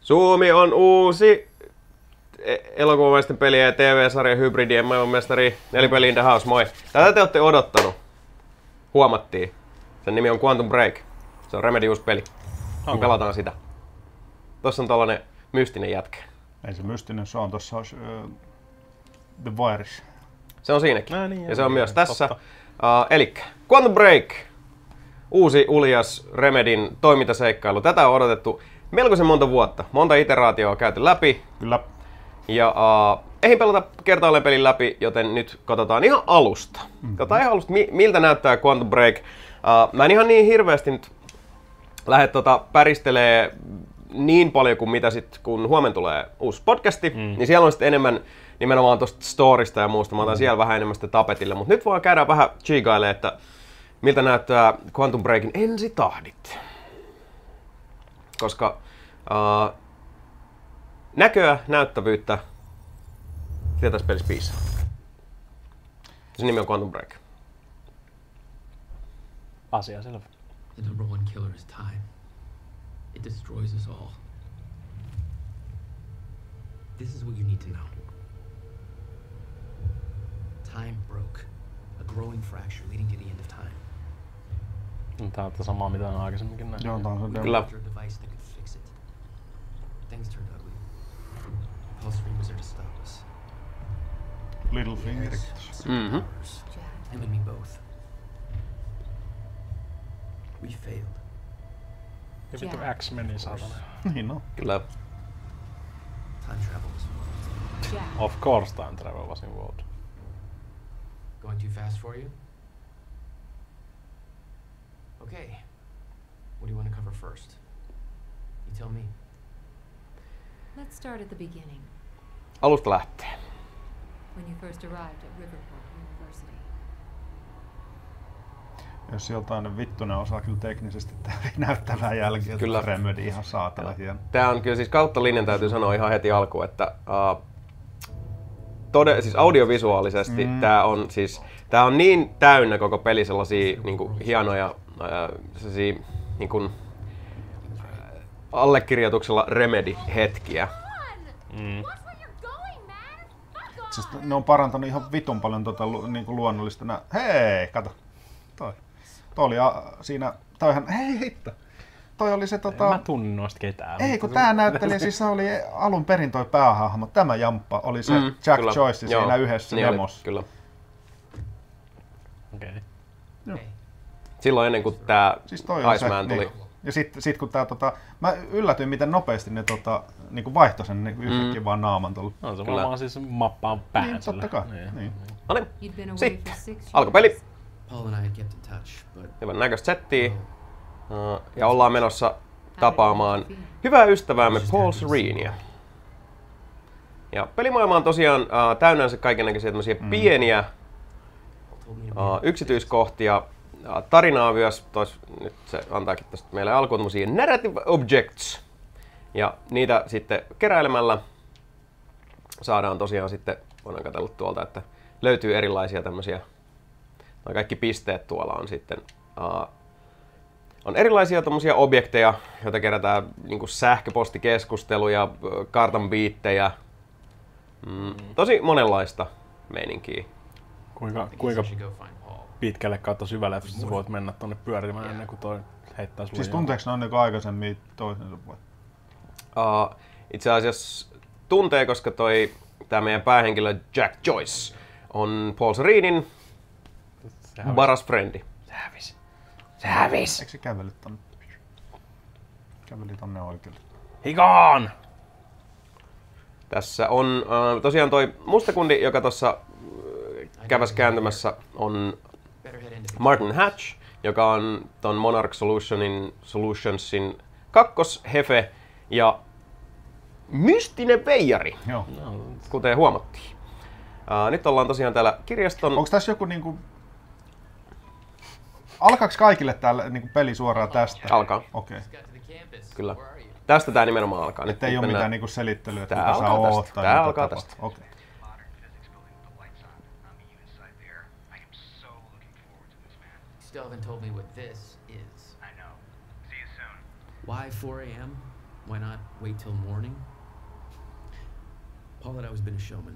Suomi on uusi elokuvamaisten pelien ja TV-sarjan hybridien maailmanmestari. Nelipeli in the house, moi. Tätä te olette odottanut. Huomattiin. Sen nimi on Quantum Break. Se on Remedy uusi peli. Me pelataan sitä. Tossa on tällainen mystinen jätkä. Ei se mystinen, se on tossa The Virus. Se on siinäkin. Ja se on myös tässä. Elikkä Quantum Break. Uusi uljas Remedyn toimintaseikkailu. Tätä on odotettu melkoisen monta vuotta. Monta iteraatioa on käyty läpi. Kyllä. Ja eihin pelata kertaalleen pelin läpi, joten nyt katsotaan ihan alusta. Katsotaan ihan alusta, miltä näyttää Quantum Break. Mä en ihan niin hirveästi nyt lähde päristelee niin paljon kuin mitä sit, kun huomenna tulee uusi podcasti, niin siellä on sitten enemmän nimenomaan tosta storista ja muusta. Mä otan siellä vähän enemmän sitä tapetille, mutta nyt vaan käydään vähän chiigailemaan, että miltä näyttää Quantum Breakin ensitahdit. Koska näköä, näyttävyyttä, mitä tässä pelissä piisaa. Se nimi on Quantum Break. Asia selvä. The number one killer is time. It destroys us all. This is what you need to know. Time broke. A growing fracture leading to the end of time. Tää on samaa mitä on aikaisemminkin näin. Joo, tää on se demo. Kyllä. A device that could fix it. Things turned ugly. Pulse Stream was there to stop us. Littlefinger. Him and me both. We failed. Ja vittu X-Meni saatana. Niin no. Kyllä. Time travel was involved. Of course time travel was involved. Going too fast for you? Okay. What do you want to cover first? You tell me. Let's start at the beginning, Alusta lähtee. when you first arrived at Riverport University. Jos joltain vittunen osaa kyllä teknisesti näyttävää jälkeä, Kyllä. Remedy ihan saatana hieno. Tää on kyllä siis kautta linjan täytyy sanoa ihan heti alkuun, että siis audiovisuaalisesti tää on niin täynnä koko peli sellaisia niinku hienoja sellaisia niinku allekirjoituksella Remedy-hetkiä. Siis ne on parantanut ihan vitun paljon niinku luonnollista Hei, kato. Toi oli siinä, hei hitto. Toi oli se En mä tunne noista ketään. Ei, kun tää näyttelijä, siis se oli alun perin toi päähahmo. Tämä jamppa oli se Jack kyllä. Joyce Joo, siinä yhdessä niin demossa. Kyllä. Okei. Joo. Silloin ennen kuin tää Siis toi on Iceman se, tuli. niin. Ja sit kun tää mä yllätyin miten nopeasti ne niinku vaihtoi sen niinku yhtäkkiä vaan naaman tuolla. No se Kyllä. varmaan siis mappaan pään Niin, totta kai. Niin. No niin, You'd been away sitten for 6 years. alkoi peli. Paul and I had kept in touch, but Hyvän näköistä settiä. Ja ollaan menossa tapaamaan hyvää ystäväämme Paul Serenia. Ja pelimaailma on tosiaan täynnänsä kaikennäköisiä tämmöisiä pieniä yksityiskohtia. Tarinaa myös, nyt se antaakin tästä meille alkuun tämmöisiä narrative objects. Ja niitä sitten keräilemällä saadaan tosiaan sitten, voidaan katsella tuolta, että löytyy erilaisia tämmöisiä, kaikki pisteet tuolla on sitten, on erilaisia tämmöisiä objekteja, joita kerätään niinku sähköpostikeskusteluja, kartan biittejä, tosi monenlaista meininkiä. Kuinka I guess I should go find Paul. pitkälle kautta syvälle sä voit mennä tonne pyörimään ennen kuin toi heittää sulle. Siis tunteeko ne on niinku aikaisemmin toisensa vai? Itse asiassa tuntee, koska tää meidän päähenkilö Jack Joyce on Paul Serenin paras frendi. Se hävis! Eikö se kävellyt tonne? Käveli tonne oikealle. Hikaan! Tässä on tosiaan toi mustakundi, joka tuossa käväs kääntämässä, on Better head into Martin Hatch, joka on ton Monarch Solutionsin kakkoshefe ja mystinen veijari, Joo. kuten huomattiin. Nyt ollaan tosiaan täällä kirjaston... Onko tässä joku niinku... Alkaaks kaikille täällä niinku peli suoraan tästä? Alkaa, Okei. got to the campus. kyllä. Where are you? Tästä tää nimenomaan alkaa. Että ei Nyt oo mennään- mitään niinku selittelyä, että Tää mitä sä alkaa oot tästä. tai Tää mitä alkaa tapahtuu. tästä. Okei. Modern physics building with the lights on. I'm a unit site there. I am so looking forward to this, man. Still haven't told me what this is. I know. See you soon. Why 4 a.m.? Why not wait till morning? Paul had always been a showman.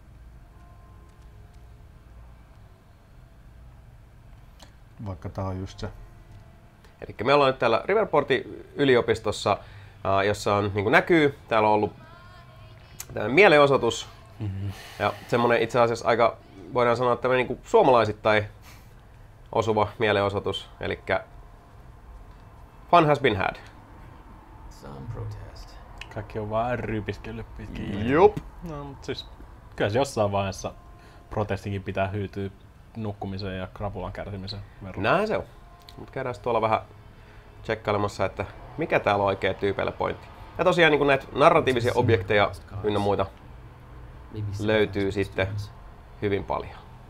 Vaikka tää on just se. Eli me ollaan nyt täällä Riverportin yliopistossa, jossa on, niin kuin näkyy, täällä on ollut tämmöinen mielenosoitus. Ja semmoinen itse asiassa aika, voidaan sanoa, että niin kuin suomalaisittain osuva mielenosoitus. Eli fun has been had. Some protest. Kaikki on vaan rypiskellyt pitkin. Jup. No, mutta siis kyllä se jossain vaiheessa protestinkin pitää hyytyä nukkumiseen ja krapulan kärsimisen verran. Näin se on. Mutta käydään tuolla vähän tsekkailemassa, että mikä täällä on oikea tyypeillä pointti. Ja tosiaan niin näitä narratiivisia objekteja ynnä muita Maybe some löytyy high school sitten students. hyvin paljon.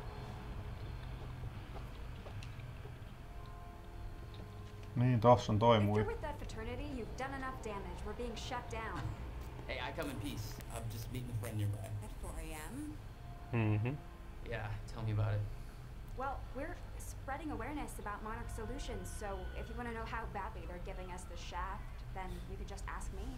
Niin, tossa on toi If mui. you're with that fraternity, you've done enough damage. We're being shut down. Hey, I come in peace. I'm just meeting a friend nearby. At 4 a.m.? Mm-hmm. Yeah, tell me about it. Well, we're spreading awareness about Monarch Solutions, so if you want to know how badly they're giving us the shaft, then you could just ask me.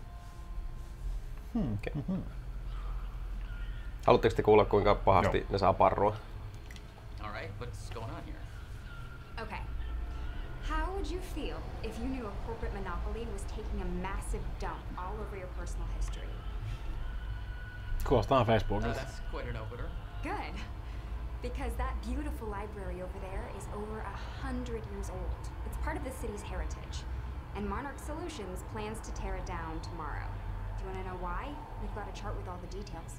Haluatteko te kuulla, kuinka pahasti ne saa parrua? All right, what's going on here? Okay. How would you feel if you knew a corporate monopoly was taking a massive dump all over your personal history? Kuulostaa Facebookilta. That's quite an opener. Good. Because that beautiful library over there is over 100 years old. It's part of the city's heritage. And Monarch Solutions plans to tear it down tomorrow. Do you want to know why? We've got a chart with all the details.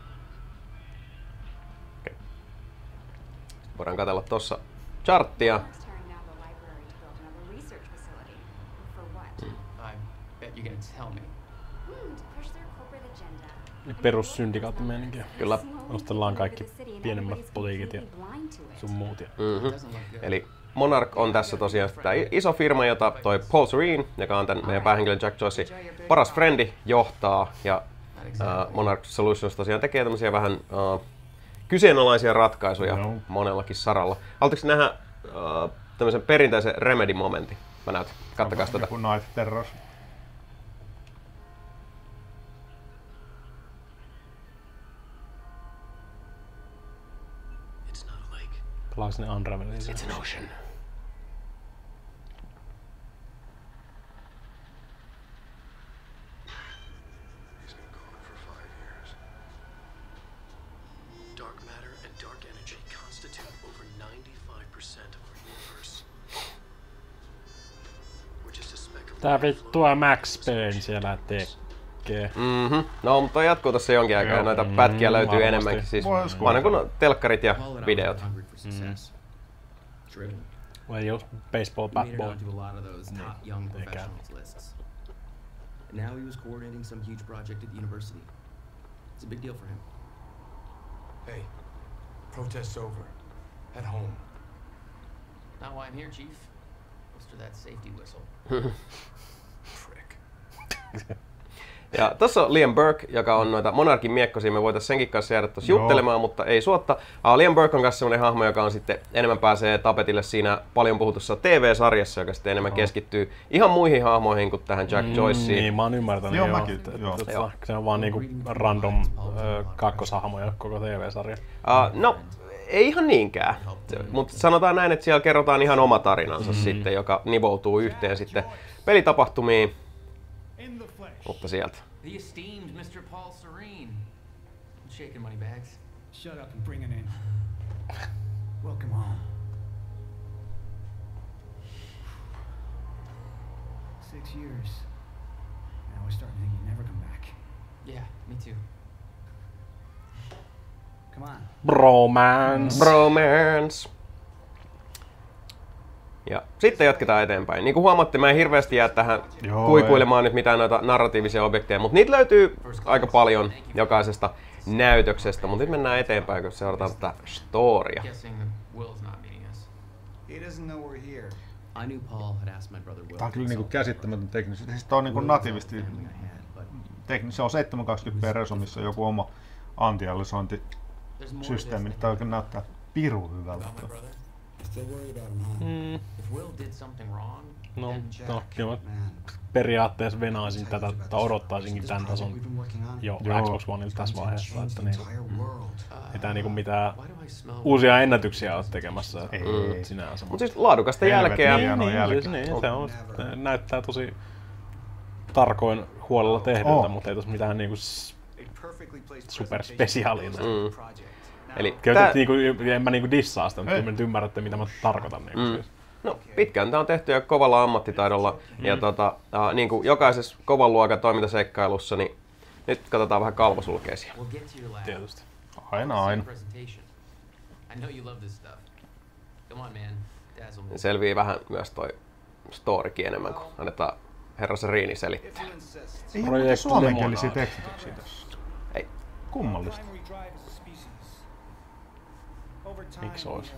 Voidaan katsella tuossa charttia. Monarch's tearing down the library to build another research facility. For what? I bet you're gonna tell me. To push their corporate agenda. Perussyndikaattimeininkiä. Kyllä. Ostellaan kaikki pienemmät butiikit ja sun muut. Ja Mhm. Doesn't look good. Eli Monarch on tässä tosiaan tämä iso firma, jota toi Paul Serene, joka on tämän meidän päähenkilön Jack Joycein paras frendi, johtaa. Ja Monarch Solutions tosiaan tekee tämmöisiä vähän kyseenalaisia ratkaisuja Joo. monellakin saralla. Haluatteko nähdä tämmöisen perinteisen Remedy-momentin? Mä näytän. Kattokaa tätä. Joku Night Terrors. It's not a lake. pelaaks ne Unravelin. It's an ocean. He's been gone for 5 years. Dark matter and dark energy constitute over 95% of our universe. We're just a speck of Tää vittua Max Payne siellä tekee. No, mutta toi jatkuu tossa jonkin aikaa ja noita pätkiä löytyy varmasti. enemmänkin. Siis Vois vanhan kuin telkkarit ja Paul and I were videot. hungry for success. Driven. Vai jos baseball, We made bat it boy. onto a lot of those top young they got professionals lists. And now he was coordinating some huge project at the university. It's a big deal for him. Hey, protest's over. At home. Not why I'm here, Chief. Thanks for that safety whistle. Prick. Ja tossa on Liam Burke, joka on noita Monarkin miekkosia. Me voitais senkin kanssa jäädä tossa Joo. juttelemaan, mutta ei suotta. Liam Burke on kanssa semmonen hahmo, joka on sitten enemmän pääsee tapetille siinä paljon puhutussa TV-sarjassa, joka sitten enemmän keskittyy ihan muihin hahmoihin kuin tähän Jack Joyceen. Niin, mä oon ymmärtänyt Joo, joo, mäkin, että- joo. että Joo. se on vaan niinku random kakkoshahmoja koko TV-sarja. No, ei ihan niinkään. Mutta sanotaan näin, että siellä kerrotaan ihan oma tarinansa sitten, joka nivoutuu yhteen sitten pelitapahtumiin. Mutta sieltä. The esteemed Mr. Paul Serene. Shaking money bags. Shut up and bring it in. Welcome home. 6 years. Now I start to think you'd never come back. Yeah, me too. Come on. Bromance. Bromance. Ja sitten jatketaan eteenpäin. Niin kuin huomaatte, mä en hirveästi jää tähän Joo, kuikuilemaan nyt mitään noita narratiivisia objekteja, mutta niitä löytyy aika paljon jokaisesta näytöksestä. Mutta nyt mennään eteenpäin, kun seurataan tätä storya. Guessing that Will's not meeting us. He doesn't know we're here. I knew Paul had asked my brother Will. Tää on kyllä to niinku consult käsittämätön teknisesti. Siis tää on niinku Will was natiivisti the family I had, but se on 720p reso, missä on joku oma antialisointisysteemi. Tää oikein näyttää pirun hyvältä. about my brother. Still worried about him, huh? If Will did something wrong, No, kyllä periaatteessa venaisin tätä, tai odottaisinkin tämän tason jo Xbox Oneilta tässä vaiheessa, että niin, ei tää niinku mitään uusia ennätyksiä ole tekemässä sinänsä. Mutta siis laadukasta jälkeä. Se näyttää tosi tarkoin huolella tehdyltä, mutta ei tossa mitään niinku superspesiaalia. Eli niinku, en mä niinku dissaa sitä, mutta nyt ymmärrätte mitä mä tarkoitan. Niinku, No, pitkään tämä on tehty jo kovalla ammattitaidolla ja niin kuin jokaisessa kovan luokan toimintaseikkailussa, niin nyt katsotaan vähän kalvosulkeisia. Tietysti. Aina. Selvii vähän myös toi storykin enemmän, kun annetaan herra Seriini selittää. Ei ole mitään suomenkielisiä tekstityksiä tässä. Ei. Kummallista. Miksi ois?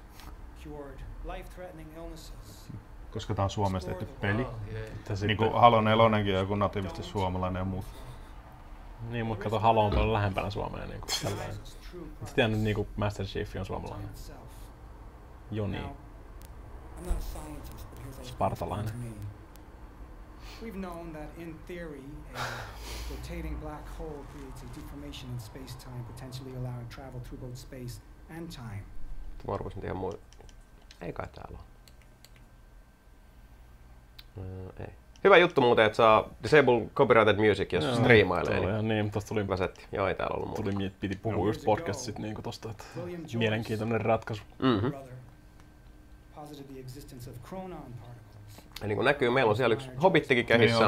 Koska tää on Suomessa tehty peli. Niinku Halo 4:nkin on joku natiivisesti suomalainen ja muut. Niin, mutta kato, Halo on paljon lähempänä Suomea niinku tällainen. Oletko tiennyt niinku Master Chief on suomalainen? Joni. Spartalainen. We've known that in theory, a rotating black hole creates a deformation in space-time, potentially allowing travel through both space and time. Mä arvoisin ihan muu. Ei kai täällä ole. Ei. Hyvä juttu muuten, että saa Disable Copyrighted Music, jos striimailee. Niin, tosta tuli setti. Joo, ei täällä ollut muuta. Piti puhua just podcastit niinku tosta, että mielenkiintoinen ratkaisu. Eli kun näkyy, meillä on siellä yksi hobittikin kehissä.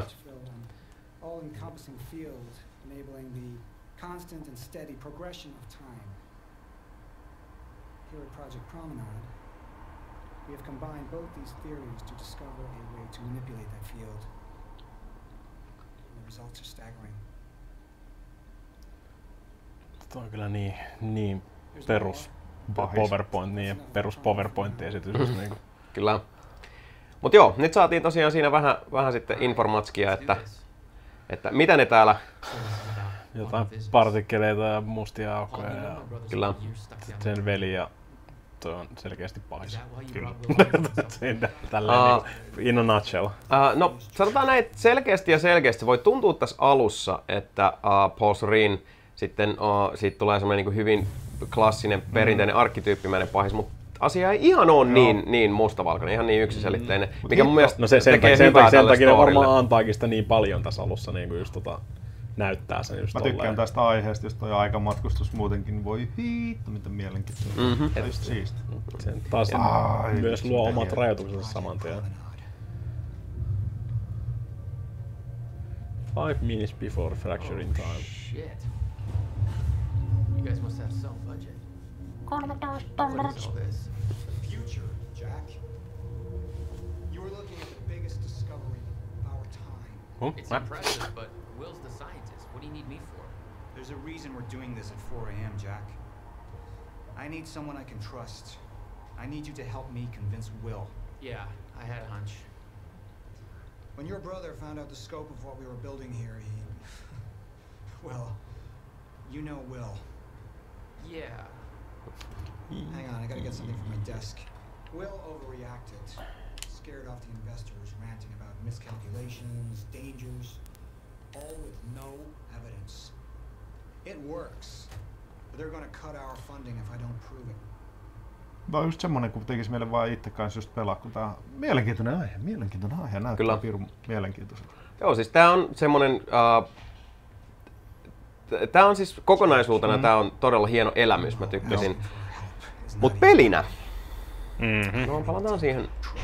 We have combined both these theories to discover a way to manipulate that field. And the results are staggering. Tuo on kyllä niin perus PowerPoint, niin perus PowerPoint-esitys. Niin Kyllä. Mut joo, nyt saatiin tosiaan siinä vähän sitten informatskia, että mitä ne täällä... Jotain partikkeleita ja mustia aukkoja ja kyllä. Sen veli ja toi on selkeästi pahis. Kyllä. Tälleen in a nutshell. No sanotaan näin, että selkeästi voi tuntua tässä alussa, että Paul Serene sitten siitä tulee semmoinen niin hyvin klassinen, perinteinen, arkkityyppimäinen pahis, mutta asia ei ihan ole niin mustavalkoinen, ihan niin yksiselitteinen, mikä mun mielestä tekee hyvää tälle storille. Sen varmaan antaakin sitä niin paljon tässä alussa, niin kuin just näyttää sen just mä tykkään tästä aiheesta, jos toi aikamatkustus muutenkin voi hiitto, mitä mielenkiintoista. Tietysti siisti. Sen taas myös luo omat rajoituksensa saman tien. 5 minutes before fracture in time. Shit. You guys must have some budget. What is all this? Future, Jack. You were looking at the biggest discovery of our time. It's impressive, but Will's the scientist. What do you need me for? There's a reason we're doing this at 4 a.m., Jack. I need someone I can trust. I need you to help me convince Will. Yeah, I had a hunch. When your brother found out the scope of what we were building here, he... well, you know Will. Yeah. Hang on, I gotta get something from my desk. Will overreacted. Scared off the investors, ranting about miscalculations, dangers, all with no evidence. It works, but they're gonna cut our funding if I don't prove it. Tämä on just semmonen, kun tekisi meille vaan itse kanssa just pelaa, kun tää on mielenkiintoinen aihe, näyttää pirun mielenkiintoiselta. Joo, siis tää on semmonen, tää on siis kokonaisuutena tää on todella hieno elämys, mä tykkäsin. Mut pelinä, no palataan siihen.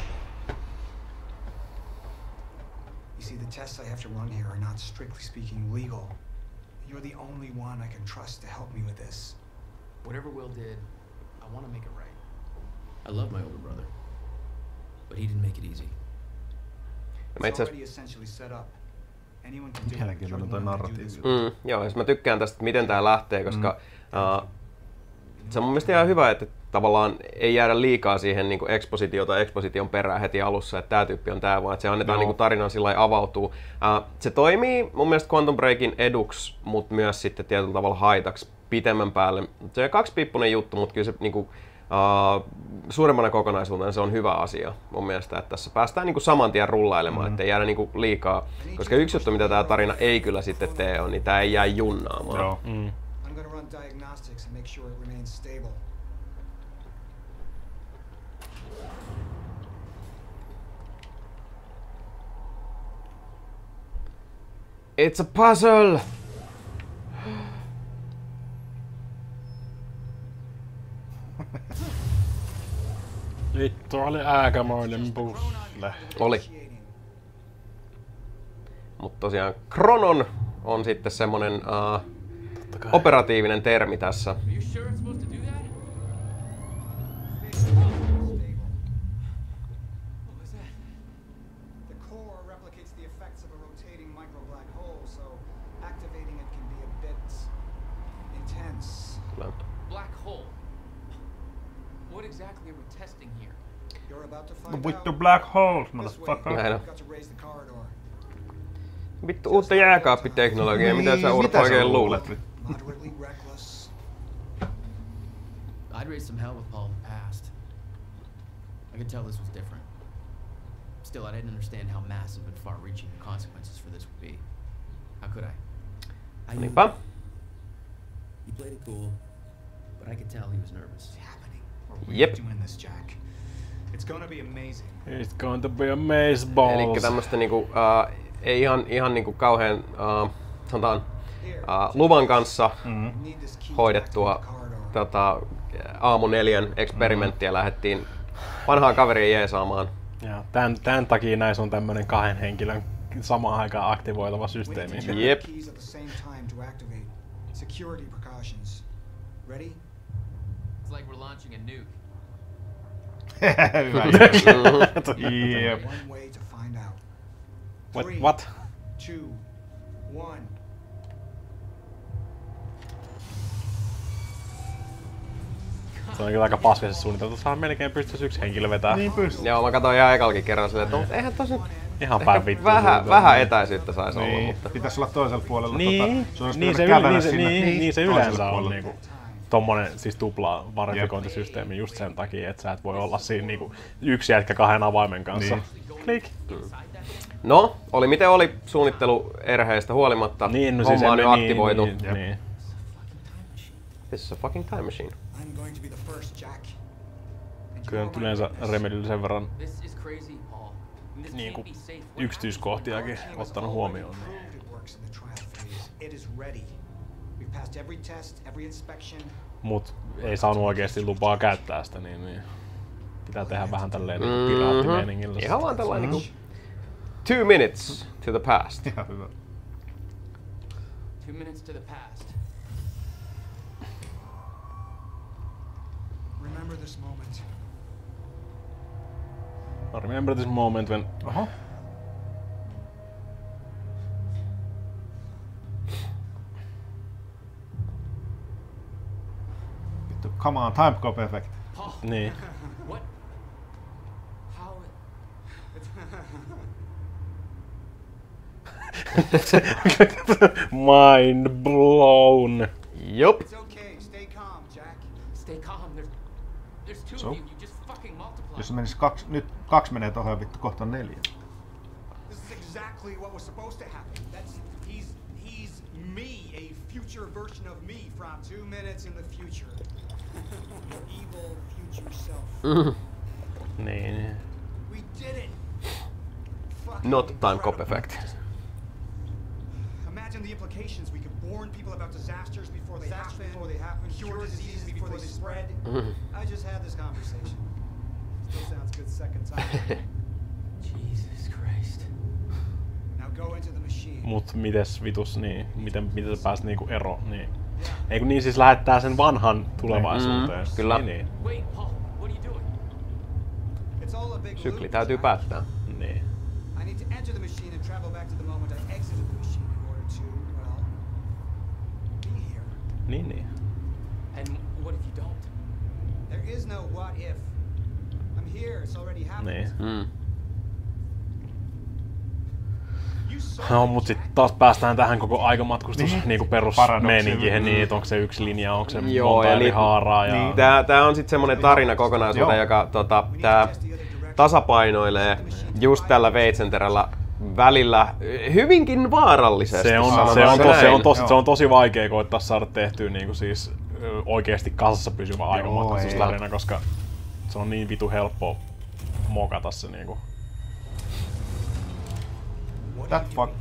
You see, the tests I have to run here are not strictly speaking legal. You're the only one I can trust to help me with this. Whatever Will did, I want to make it right. I love my older brother, but he didn't make it easy. It's already essentially set up. Anyone can do it. Mielenkiintoinen toi narratiivi. Joo, siis mä tykkään tästä, miten tää lähtee, koska se on mun mielestä ihan hyvä, että tavallaan ei jäädä liikaa siihen niin exposition perään heti alussa, että tää tyyppi on tää, vaan että se annetaan niin tarinan sillä lailla avautuu. Se toimii mun mielestä Quantum Breakin eduksi, mutta myös sitten tietyllä tavalla haitaksi pitemmän päälle. Se on kaksipippunen juttu, mutta kyllä se niin kuin, suuremmana kokonaisuutena se on hyvä asia mun mielestä, että tässä päästään niinku saman tien rullailemaan, ettei jäädä niinku liikaa, koska yksi juttu mitä tää tarina ei kyllä sitten tee on, niin tää ei jää junnaamaan. Joo. I'm gonna run diagnostics and make sure it remains stable. It's a puzzle! Vittu oli aikamoinen puzzle. Oli. Mutta tosiaan Chronon on sitten semmonen operatiivinen termi tässä. Are you sure it's supposed to do that? What was that? The core replicates the effects of a rotating micro black hole, so activating it can be a bit intense. Black hole. What exactly are we testing here? You're about to find With out. the black holes, This way. motherfucker. Näin on. Got to raise the corridor. Vittu uutta jääkaappiteknologiaa, mitä sä oikein luulet? Moderately reckless. I'd raised some hell with Paul in the past. I could tell this was different. Still, I didn't understand how massive and far-reaching the consequences for this would be. How could I? I knew Niinpä. he played it cool, but I could tell he was nervous. Jep. Doing this, Jack. It's gonna be amazing. It's going to be a maze balls. Elikkä tämmöstä niinku, ei ihan niinku kauhean sanotaan, luvan kanssa hoidettua aamu 4 eksperimenttiä lähdettiin vanhaa kaveria jeesaamaan. Ja tän takia näissä on tämmönen 2 henkilön samaan aikaan aktivoitava systeemi. Jep. Keys at the same time to activate. Security precautions. Ready? It's like we're launching a nuke. Hyvä. Jep. One way to find out. What? 2, 1. Se on kyllä aika paskaisesti suunniteltu. Tuossahan melkein pystyisi 1 henkilö vetää. Niin pystyy. Joo, mä katsoin ihan ekalkin kerran silleen, että no, eihän tosi Ihan päin vittu. vähän etäisyyttä saisi olla, Niin, mutta pitäisi olla toisella puolella. Niin, Se olisi niin, pitänyt kävellä sinne niin se toiselle yleensä on puolelle. niinku tommonen siis tupla verifikointisysteemi just sen takia, että sä et voi olla siinä niinku yksi jätkä 2 avaimen kanssa. Niin. Klik. no, oli miten oli suunnitteluerheistä huolimatta, Niin, no homma siis on nyt emme- aktivoitu. Niin. This is a fucking time machine. I'm going to be the first, Jack. And Kyllä you're nyt yleensä Remedyllä sen verran This is crazy, Paul. This niinku can't be safe. What yksityiskohtiakin ottanut huomioon. proved it works in the trial phase. It is ready. We've passed every test, every inspection. Mut ei saanut oikeesti lupaa käyttää sitä, niin pitää tehdä vähän tälleen niinku piraattimeiningillä. Ihan vaan tällainen niinku 2 minutes to the past. Ihan hyvä. 2 minutes to the past. Remember this moment. I remember this moment when... Oho. Vittu, come on, time cop effect. Niin. What? How? Mind blown. Jop. It's okay. Stay calm, Jack. Stay calm. There's 2 So? of you. You just fucking multiply. Jos se menisi nyt 2 menee tohon ja vittu kohta on 4. This is exactly what was supposed to happen. He's me, a future version of me from 2 minutes in the future. Your evil future self. Niin. We did it. Fucking Not time cop incredible. effect. Imagine the implications. We could warn people about disasters before they happen, cure diseases before they spread. I just had this conversation. Still sounds good second time. Jesus Christ. Now go into the machine. Mut mites vitus niin, miten sä pääst niinku eroon, niin. Ei kun niin siis lähettää sen vanhan tulevaisuuteen. Kyllä. Niin. Wait, Paul. What are you doing? It's all a big Sykli loop, täytyy Jack. päättää. Niin. I need to enter the machine and travel back to the moment I exited the machine in order to, well, be here. Niin. And what if you don't? There is no what if. I'm here. It's already happened. Niin. Mm. You saw No, mut sit taas päästään tähän koko aikamatkustus niinku perusmeininkiin, niin onko se yksi linja, onko se monta eri haaraa. Ja... Niin, tää on sit semmonen tarina kokonaisuuteen, joka tää tasapainoilee just tällä veitsenterällä välillä hyvinkin vaarallisesti. Se on tosi vaikea koittaa saada tehtyä niinku siis oikeesti kasassa pysyvä aikamatkustustarina, koska se on niin vitu helppo mokata se niinku. That fuck.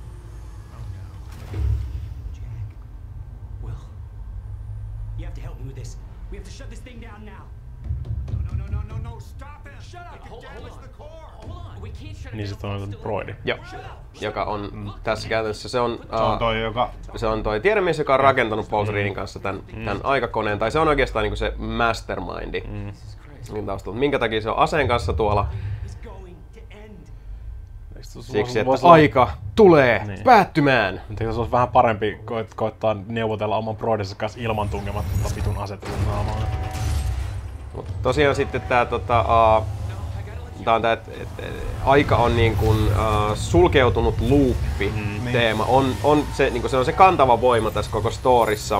Will, you have to help me with this. We have to shut this thing down now. No, stop it! Shut up! You damage the core! Hold on. We can't shut it Niin sit on broidi. Joo. Joka on tässä käytännössä se on toi tiedemies, joka on rakentanut Paul Serinin kanssa tämän aikakoneen, tai se on oikeastaan niinku se mastermindi. Niin taustalla. Minkä takia se on aseen kanssa tuolla? Siksi, että aika tulee päättymään. Se olisi vähän parempi koittaa neuvotella oman broidinsa kanssa ilman tungematta vitun asettelun naamaan. Mutta tosiaan sitten tää on tää, aika on niin kuin sulkeutunut luuppi teema. On se, niin kuin se on se kantava voima tässä koko storissa.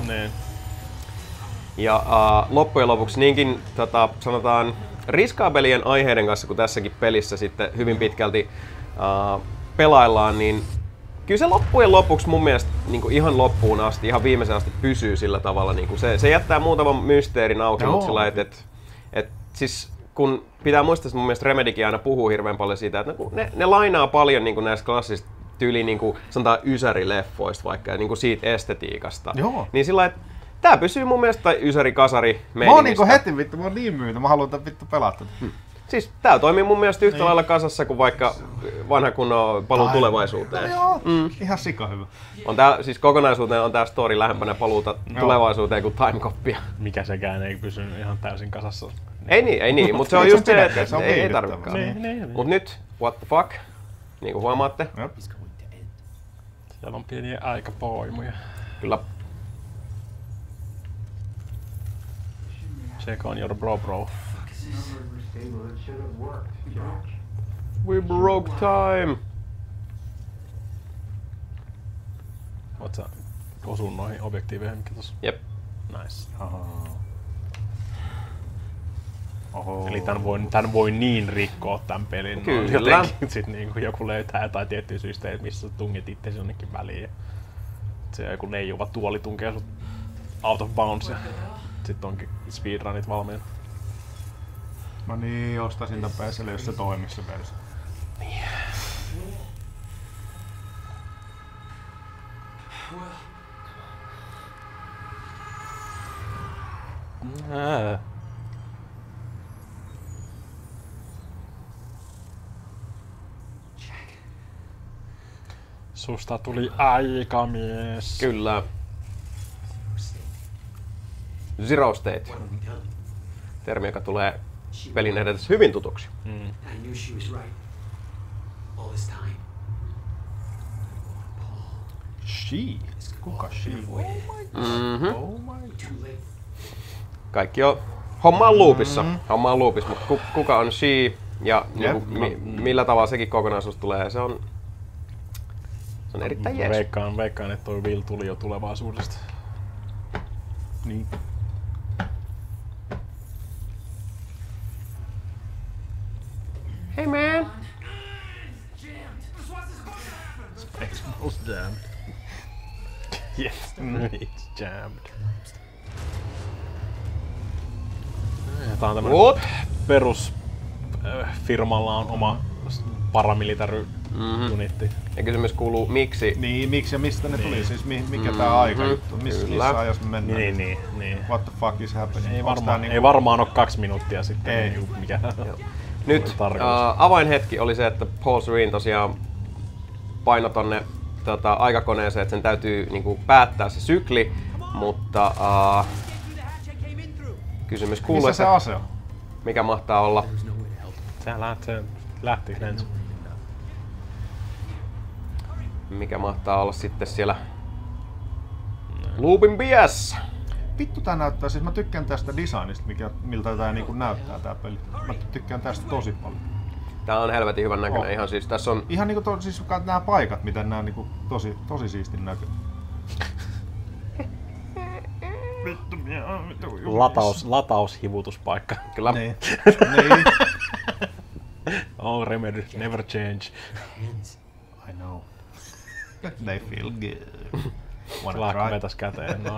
Ja loppujen lopuksi niinkin sanotaan riskaabelien aiheiden kanssa, kun tässäkin pelissä sitten hyvin pitkälti pelaillaan, niin kyllä se loppujen lopuksi mun mielestä niin kuin ihan loppuun asti, ihan viimeisen asti pysyy sillä tavalla. Niin kuin se jättää muutaman mysteerin auki, mutta sillä että siis kun pitää muistaa, että mun mielestä Remedykin aina puhuu hirveän paljon siitä, että ne lainaa paljon niin kuin näistä klassisista tyyliin niin kuin sanotaan ysärileffoista vaikka ja niin kuin siitä estetiikasta. Joo. Niin sillä että tää pysyy mun mielestä ysäri-kasari meiningistä. Mä oon niinku heti vittu, mä oon niin myyty, mä haluan tän vittu pelata. Siis tää toimii mun mielestä yhtä lailla kasassa kuin vaikka vanha kunnon Paluu tulevaisuuteen. Joo, ihan sika hyvä. On tää, siis kokonaisuuteen on tää story lähempänä paluuta tulevaisuuteen kuin Time Copia. Mikä sekään ei pysynyt ihan täysin kasassa. Ei niin, mutta se on just se, että ei tarvikaan. Mut nyt, what the fuck, niinku huomaatte. Siellä on pieniä aikapoimuja. Kyllä. Check on your bro. We broke time! Oot sä osunut noihin objektiiveihin, mikä tossa? Jep. Nice. Eli tän voi niin rikkoa tän pelin. Kyllä. Jotenkin sit niinku joku löytää jotain tiettyä systeemiä, missä tungit itsesi jonnekin väliin. Se joku leijuva tuoli tunkee sut out of bounds ja sit onkin speedrunit valmiina. No niin, ostaisin tän PC:lle, jos se toimisi se versio. Niin. Susta tuli aikamies. Kyllä. Zero State. Termi, joka tulee pelin edetessä hyvin tutuksi. She? Kuka she? Kaikki on homma on loopissa. Homma on loopissa, mutta kuka on she ja millä tavalla sekin kokonaisuus tulee, se on erittäin jees. Veikkaan, että toi Will tuli jo tulevaisuudesta. Niin. Hey man! Exposed jammed. Yes, it's jammed. Tää on tämmönen perus firmalla on oma paramilitary unitti. Ja kysymys kuuluu miksi? Niin, miksi ja mistä ne tuli? Siis mikä tää aika juttu? Missä ajassa me mennään? Niin. What the fuck is happening? Ei varmaan oo 2 minuuttia sitten. Ei. Mikä nyt avainhetki oli se, että Paul Serene tosiaan paino tonne aikakoneeseen, että sen täytyy niinku päättää se sykli, mutta kysymys kuuluu, missä se ase on? Mikä mahtaa olla? Se lähti lensi. Mikä mahtaa olla sitten siellä loopin biässä? Vittu tää näyttää, siis mä tykkään tästä designista, miltä tää niinku näyttää tää peli. Mä tykkään tästä tosi paljon. Tää on helvetin hyvän näköinen ihan siis. Tässä on... Ihan niinku siis nämä paikat, miten nää niinku tosi siistin näkö. Lataushivutuspaikka. Kyllä. Niin. Oh, remedy, never change. I know. They feel good. Laakka vetäs käteen noin.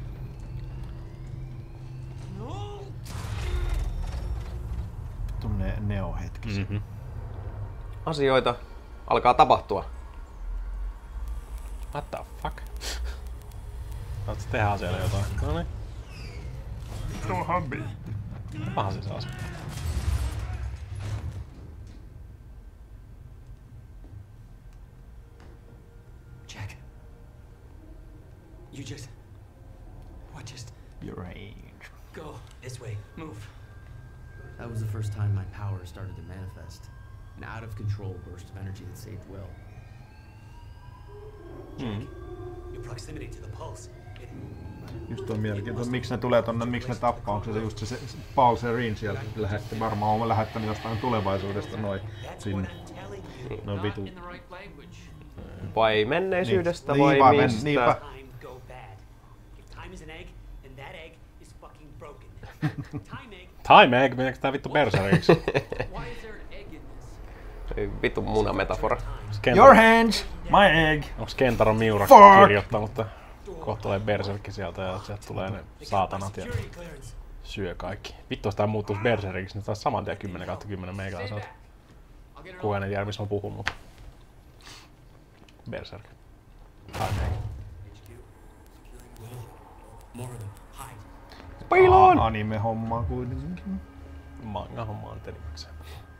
Tunne neo-hetkisen. Asioita alkaa tapahtua. What the fuck? Saat sä tehdä asialle jotain? Noniin. Paha se saa. Jack. You just... What just... Your age. Go. This way. Move. That was the first time my power started to manifest. An out-of-control burst of energy that saved Will. Your proximity to the pulse. Just toi mielenkiintoista, miksi ne tulee tonne, miksi ne tappaa, onko se just se Paul Serene sieltä lähetti, varmaan on lähettänyt jostain tulevaisuudesta noin sinne. No vitu. Vai menneisyydestä niin, vai mistä? Niinpä. Time egg, meneekö tää vittu berseriksi? Vittu munametafora. Your hands, my egg. Onks Kentaro Miura kirjoittanut, mutta kohta tulee berserkki sieltä ja sieltä tulee ne saatanat ja syö kaikki. Vittu, jos tää muuttuis berserkiksi, niin taas saman tien 10/10 meikaa saat. Kukaan ei tiedä, missä mä puhun, mutta... Berserk. Pailoon! Anime-hommaa kuitenkin. Manga-hommaa nyt enimmäkseen.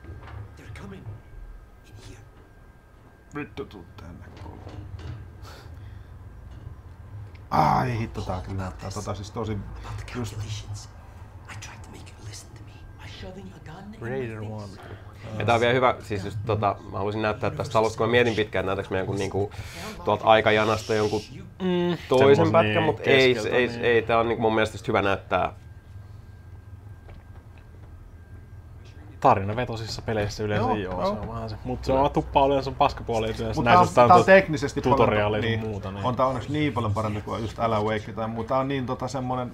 Vittu tuu tänne. Ai hitto, tää kyllä näyttää siis tosi just... Raider One. Ja tää on vielä hyvä, siis just mä haluaisin näyttää tästä alusta, kun mä mietin pitkään, että näytäks me jonkun niinku tuolta aikajanasta jonkun toisen pätkän, mutta ei, tää on niinku mun mielestä hyvä näyttää. Tarinavetosissa peleissä yleensä joo, se on vähän se. Mut se on tuppaa yleensä paskapuoli yleensä. Tää on teknisesti tutoriaalia ja muuta. On tää onneksi niin paljon parempi kuin just Alan Wake tai muu. Tää on niin semmonen...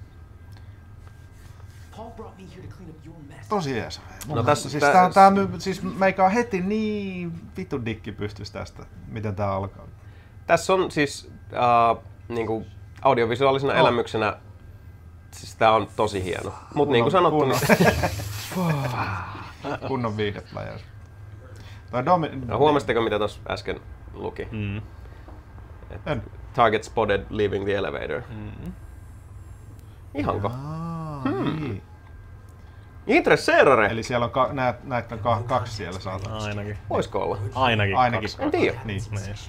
Tosi jees. No tässä siis siis meikä on heti niin vittu dikki pystys tästä, miten tää alkaa. Tässä on siis niinku audiovisuaalisena elämyksenä, siis tää on tosi hieno. Mut niinku sanottu, kunnon viihdepläjäys. No, huomasitteko mitä tossa äsken luki? Target spotted leaving the elevator. Ihanko? Niin. Interesserare! Eli siellä on näitä on kaksi siellä saatavissa. Ainakin. Voisko olla? Ainakin. En tiedä. Niin.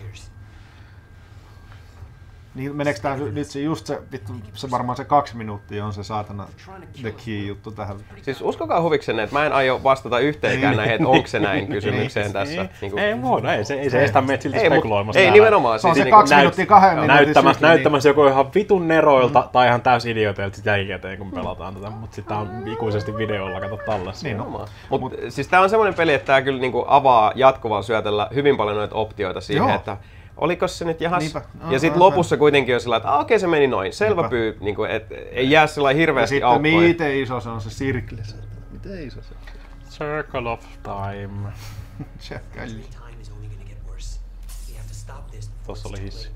Niin meneekö tää nyt se just se, vittu, se varmaan se 2 minuuttia on se saatana the key juttu tähän. Siis uskokaa huviksenne, että mä en aio vastata yhteenkään näihin, että onko se näin kysymykseen tässä. Niin. Ei voida, ei se estä meitä silti spekuloimassa. Ei nimenomaan. Se on se 2 minuuttia 2 minuutin näyttämässä joko ihan vitun neroilta tai ihan täys idioteilta sit jälkikäteen kun pelataan tätä, mut sit tää on ikuisesti videolla, kato tallessa. Nimenomaan. Mut siis tää on semmonen peli, että tää kyllä niinku avaa jatkuvalla syötellä hyvin paljon noita optioita siihen, että oliko se nyt jahas? Ja sitten lopussa kuitenkin on sillä, että okei, se meni noin. Selvä pyy, niinku, että ei jää sellainen hirveästi aukkoja. Ja sitten miten iso se on se sirkli? Miten iso se on? Circle of Time. Tossa oli hissi.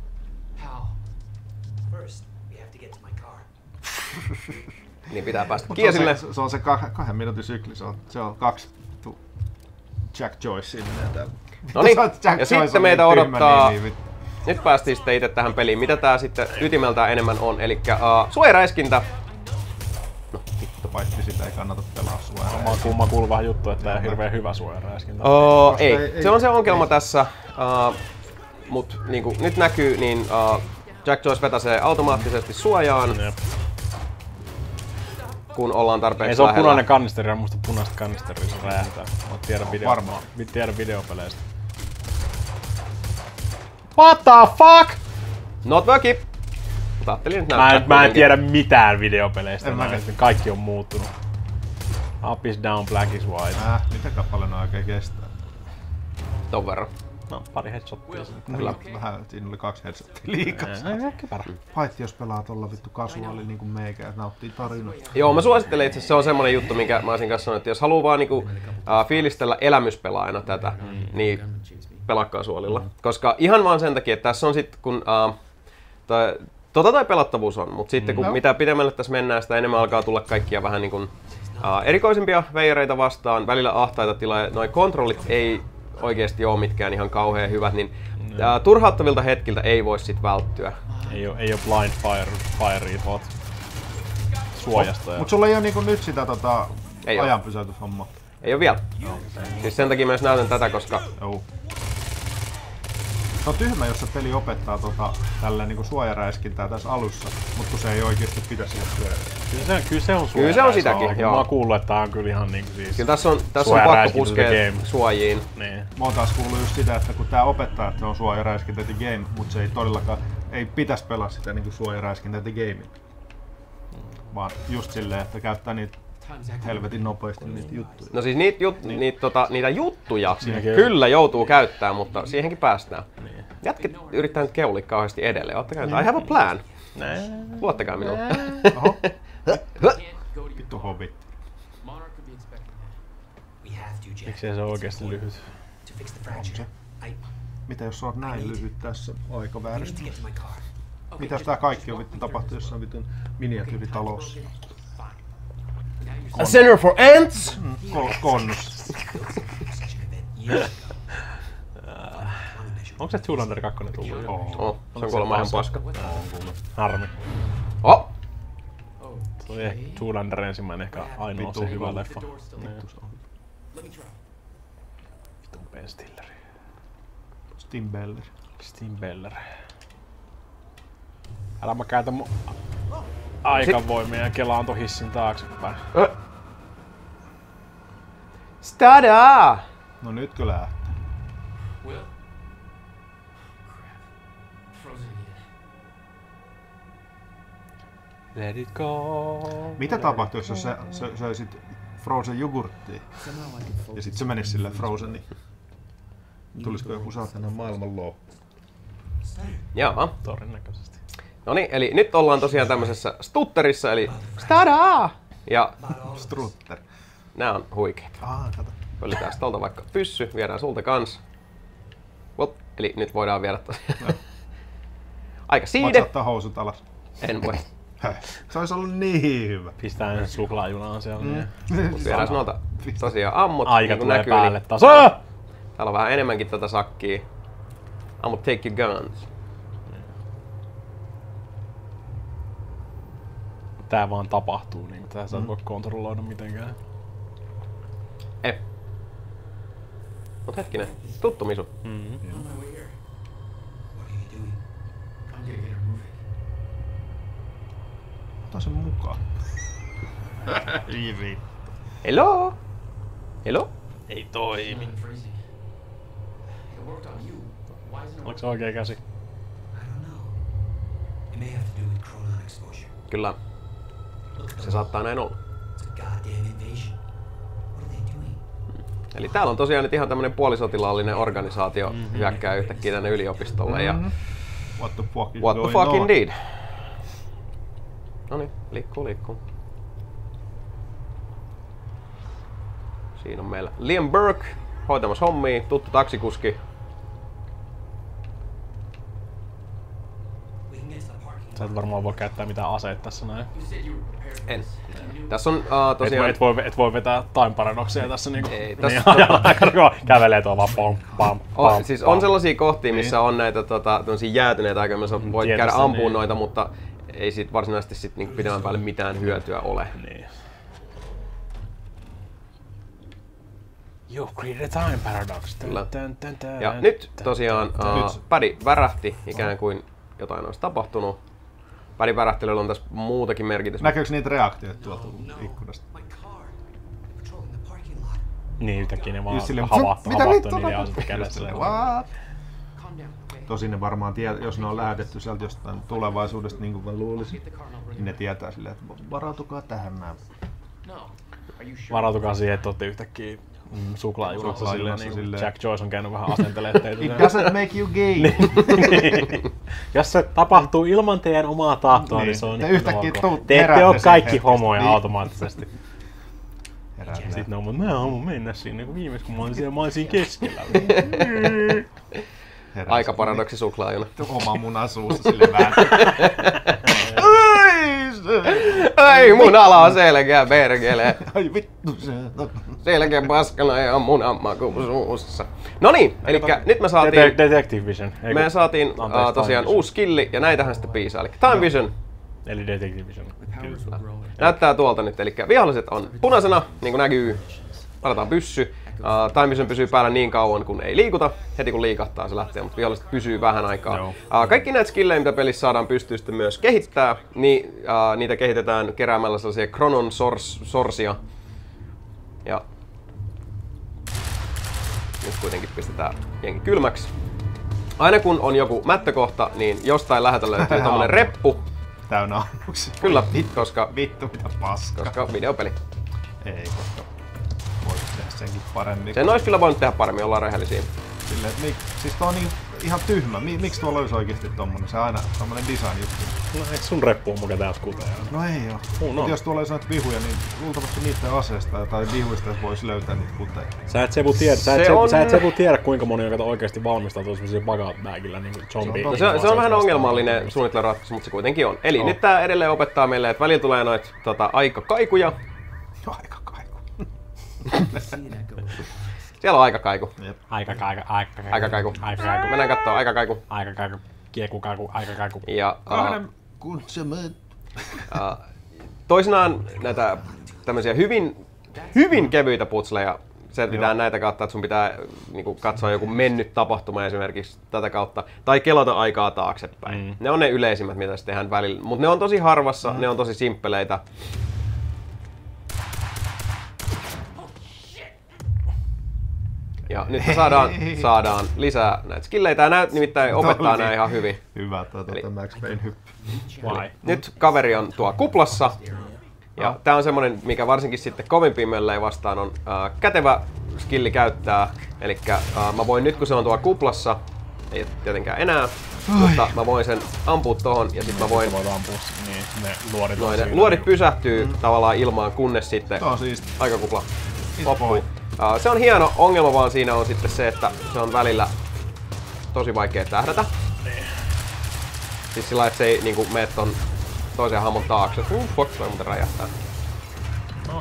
Niin pitää päästä kiesille. Se on se 2 minuutin sykli, se on 2 Jack Joyce menee täällä. No niin, ja sitten meitä odottaa, nyt päästiin sitten itse tähän peliin, mitä tää sitten ytimeltään enemmän on, elikkä suojaräiskintä. No vittu. Paitsi sitä ei kannata pelaa suojaräiskintä. Mä kuulun vähän juttu, että tää on hirveän hyvä suojaräiskintä. Ei, se on se ongelma tässä, mut niinku nyt näkyy, niin Jack Joyce vetäsee automaattisesti suojaan. Kun ollaan tarpeeksi ei se lähellä. Ei se punainen kannisteri, ja musta punaista kannisteria se räjähtää. Mä tiedän videopeleistä. What the fuck? Not working! Mä ajattelin nyt näyttää. Mä en tiedä mitään videopeleistä. Kaikki on muuttunut. Up is down, black is white. Mitäkään paljon ne oikein kestää? Ton verran. No, pari headshottia. Kyllä. Vähän, siinä oli 2 headshottia liikaa. Paitsi jos pelaa tolla vittu kasuaali niinku meikä ja nauttii tarinaa. Joo, mä suosittelen itse asiassa, se on semmonen juttu, minkä mä olisin kanssa sanonut, että jos haluaa vaan niinku, fiilistellä elämyspelaajana tätä, niin pelaa kasuaalilla. Koska ihan vaan sen takia, että tässä on sit kun... toi pelattavuus on, mutta sitten kun mitä pidemmälle tässä mennään, sitä enemmän alkaa tulla kaikkia vähän niin kuin, erikoisempia veijareita vastaan, välillä ahtaita tiloja, noi kontrollit ei oikeesti ole mitkään ihan kauhean hyvät, niin turhauttavilta hetkiltä ei voi sit välttyä. Ei oo blind fire suojasta. Mut sulla ei oo niinku nyt sitä ajanpysäytyshommaa. Ei oo vielä. Siis sen takia mä myös näytän tätä, koska... Se on tyhmä, jos se peli opettaa tällä niinku suojaräiskintää tässä alussa, mutta se ei oikeesti pitäisi olla suojaräiskintää. Kyllä se on suojaräiskintää. Kyllä se on sitäkin, joo. Mä oon kuullut, että tää on kyllä ihan niinku siis... Kyllä tässä on pakko puskea suojiin. Niin. Mä oon taas kuullut just sitä, että kun tää opettaa, että se on suojaräiskintä the game, mutta se ei todellakaan, ei pitäisi pelaa sitä niinku suojaräiskintä the game. Vaan just silleen, että käyttää niitä helvetin nopeasti niitä juttuja. No siis niitä juttuja kyllä joutuu käyttämään, mutta siihenkin päästään. Jätket yrittää nyt keulia kauheasti edelleen. Ottakaa nyt, I have a plan. Luottakaa minulle. Oho. Vittu hobbit. Miksei se on oikeesti lyhyt? On se. Mitä jos sä oot näin lyhyt tässä aikaväärästä? Mitä jos tää kaikki on vittu tapahtuu jossain vitun miniatyyritalossa? A center for ants? Konnus. Onko se Zoolander 2 tullut? Oo. Se on kuulemma ihan paska. Harmi. Oh! Se oli Zoolander ensimmäinen ehkä ainoa se hyvä leffa. Vitun Ben Stilleri. Steam Beller. Älä mä käytä mun aikavoimia ja kelaan ton hissin taaksepäin. Stada! No nyt kyllä lähtee. Let it go. Mitä tapahtuu, jos sä söisit Frozen jogurttia ja sit se menisi silleen Frozeniin? Tulisiko joku saatana maailmanloppu? Joo. Todennäköisesti. Noniin, eli nyt ollaan tosiaan tämmöisessä stutterissa, eli Stada! Ja Strutter. Nää on huikeita. Kato. Pöllitään tolta vaikka pyssy, viedään sulta kans. Eli nyt voidaan viedä tosiaan. Aika siide. Voit ottaa housut alas. En voi. Se olisi ollut niin hyvä. Pistää ensin suklaajunaan siellä. Mut viedään noilta tosiaan ammut. Aika niin tulee näkyy, päälle niin taso. täällä on vähän enemmänkin tätä sakkia. Ammut take your guns. Tää vaan tapahtuu, niin tää sä et voi kontrolloida mitenkään. Mut hetkinen, tuttu Misu. Ota sen mukaan. Rivi. Hello? Hello? Ei toimi. Oliko se oikea käsi? Kyllä. Se saattaa näin olla. Eli täällä on tosiaan nyt ihan tämmönen puolisotilaallinen organisaatio hyökkää yhtäkkiä tänne yliopistolle ja... What the fuck is What the going fuck on? indeed. Noniin, liikkuu. Siinä on meillä Liam Burke hoitamassa hommia, tuttu taksikuski. Sä et varmaan voi käyttää mitään aseita tässä näin. En. Tässä on tosiaan... Et voi vetää time paradoxia tässä niinku. Ei, niin ajalla kävelee tuolla vaan pam. Siis on sellaisia kohtia, missä on näitä jäätyneitä aikoja, missä voit käydä ampuun noita, mutta ei sit varsinaisesti sit niinku pidemmän päälle mitään hyötyä ole. Niin. You created a time paradox. Kyllä. Ja nyt tosiaan Paddy värähti ikään kuin jotain olisi tapahtunut. Paddy värähtelyllä on tässä muutakin merkitystä. Näkyykö niitä reaktioita tuolta ikkunasta? Niin yhtäkkiä ne vaan havahtui niiden asioita kädessä. Tosin ne varmaan jos ne on lähetetty sieltä jostain tulevaisuudesta, niin kuin mä luulisin, niin ne tietää silleen, että varautukaa tähän näin. Varautukaa siihen, että olette yhtäkkiä suklaajuhlassa silleen, niin Jack Joyce on käynyt vähän asentelemaan teitä. It doesn't make you gay. Jos se tapahtuu ilman teidän omaa tahtoa, niin se on yhtäkkiä te ette ole kaikki homoja automaattisesti. Sitten ne on, mutta mä haluan mennä sinne, kun viimeis kun mä olin siinä keskellä. Aika paradoksi suklaajuna. Oma muna suussa silleen vähän. Ai mun ala on selkeä perkele. Ai vittu se. Selkeä paskana ja munan maku suussa. Noniin, elikkä nyt me saatiin... Detective Vision. Me saatiin tosiaan uusi skilli ja näitähän sitten piisaa. Eli Time Vision. Eli Detective Vision. Näyttää tuolta nyt, eli viholliset on punaisena, niin kuin näkyy. Palataan pyssy. Time Vision pysyy päällä niin kauan kun ei liikuta. Heti kun liikahtaa se lähtee, mutta viholliset pysyy vähän aikaa. Kaikki näitä skillejä, mitä pelissä saadaan pystyy sitten myös kehittää, niin niitä kehitetään keräämällä sellaisia Chronon Sourceja. Ja nyt kuitenkin pistetään jengi kylmäksi. Aina kun on joku mättökohta, niin jostain läheltä löytyy tommonen reppu. Täynnä ammuksia. Kyllä, koska... Vittu mitä paska. Koska videopeli. Ei, koska voisi tehdä senkin paremmin. Sen olisi kyllä voinut tehdä paremmin, ollaan rehellisiä. Silleen, siis tuo on niin ihan tyhmä. Miksi tuolla olisi oikeesti tommonen? Se on aina tommonen design juttu. No eikö sun reppu on muka täältä kuteja? No ei oo. No. Jos tuolla olisi noita vihuja, niin luultavasti niiden aseesta tai vihuista voisi löytää niitä kuteja. Sä et Sebu tiedä kuinka moni on oikeesti valmistautuu semmosia bagat-bagillä niinku zombie. No se on vähän ongelmallinen suunnitteluratkaisu, mutta se kuitenkin on. Eli nyt tää edelleen opettaa meille, että välillä tulee noita aikakaikuja. Aikakaiku. Siellä on aikakaiku. Aikakaiku. Mennään kattoo aikakaiku. Aikakaiku. Kiekukaiku. Aikakaiku. Ja toisinaan näitä tämmöisiä hyvin kevyitä putsleja. Se pitää näitä kautta, että sun pitää niinku katsoa joku mennyt tapahtuma esimerkiksi tätä kautta. Tai kelata aikaa taaksepäin. Ne on ne yleisimmät, mitä se tehdään välillä. Mutta ne on tosi harvassa, ne on tosi simppeleitä. Ja nyt me saadaan lisää näitä skilleitä. Nämä nimittäin opettaa nämä ihan hyvin. Hyvä, Max Payne hyppy. Nyt kaveri on tuo kuplassa. Ja tää on semmonen, mikä varsinkin sitten kovimpiin möllejä vastaan on kätevä skilli käyttää. Elikkä mä voin nyt kun se on tuo kuplassa, ei tietenkään enää, mutta mä voin sen ampua tohon ja sit mä voin... Ne luodit pysähtyy tavallaan ilmaan, kunnes sitten aikakupla loppuu. Se on hieno, ongelma vaan siinä on sitten se, että se on välillä tosi vaikea tähdätä. Siis sillä että se ei niinku mene ton toisen hahmon taakse. Fuck, toi muuten räjähtää. No.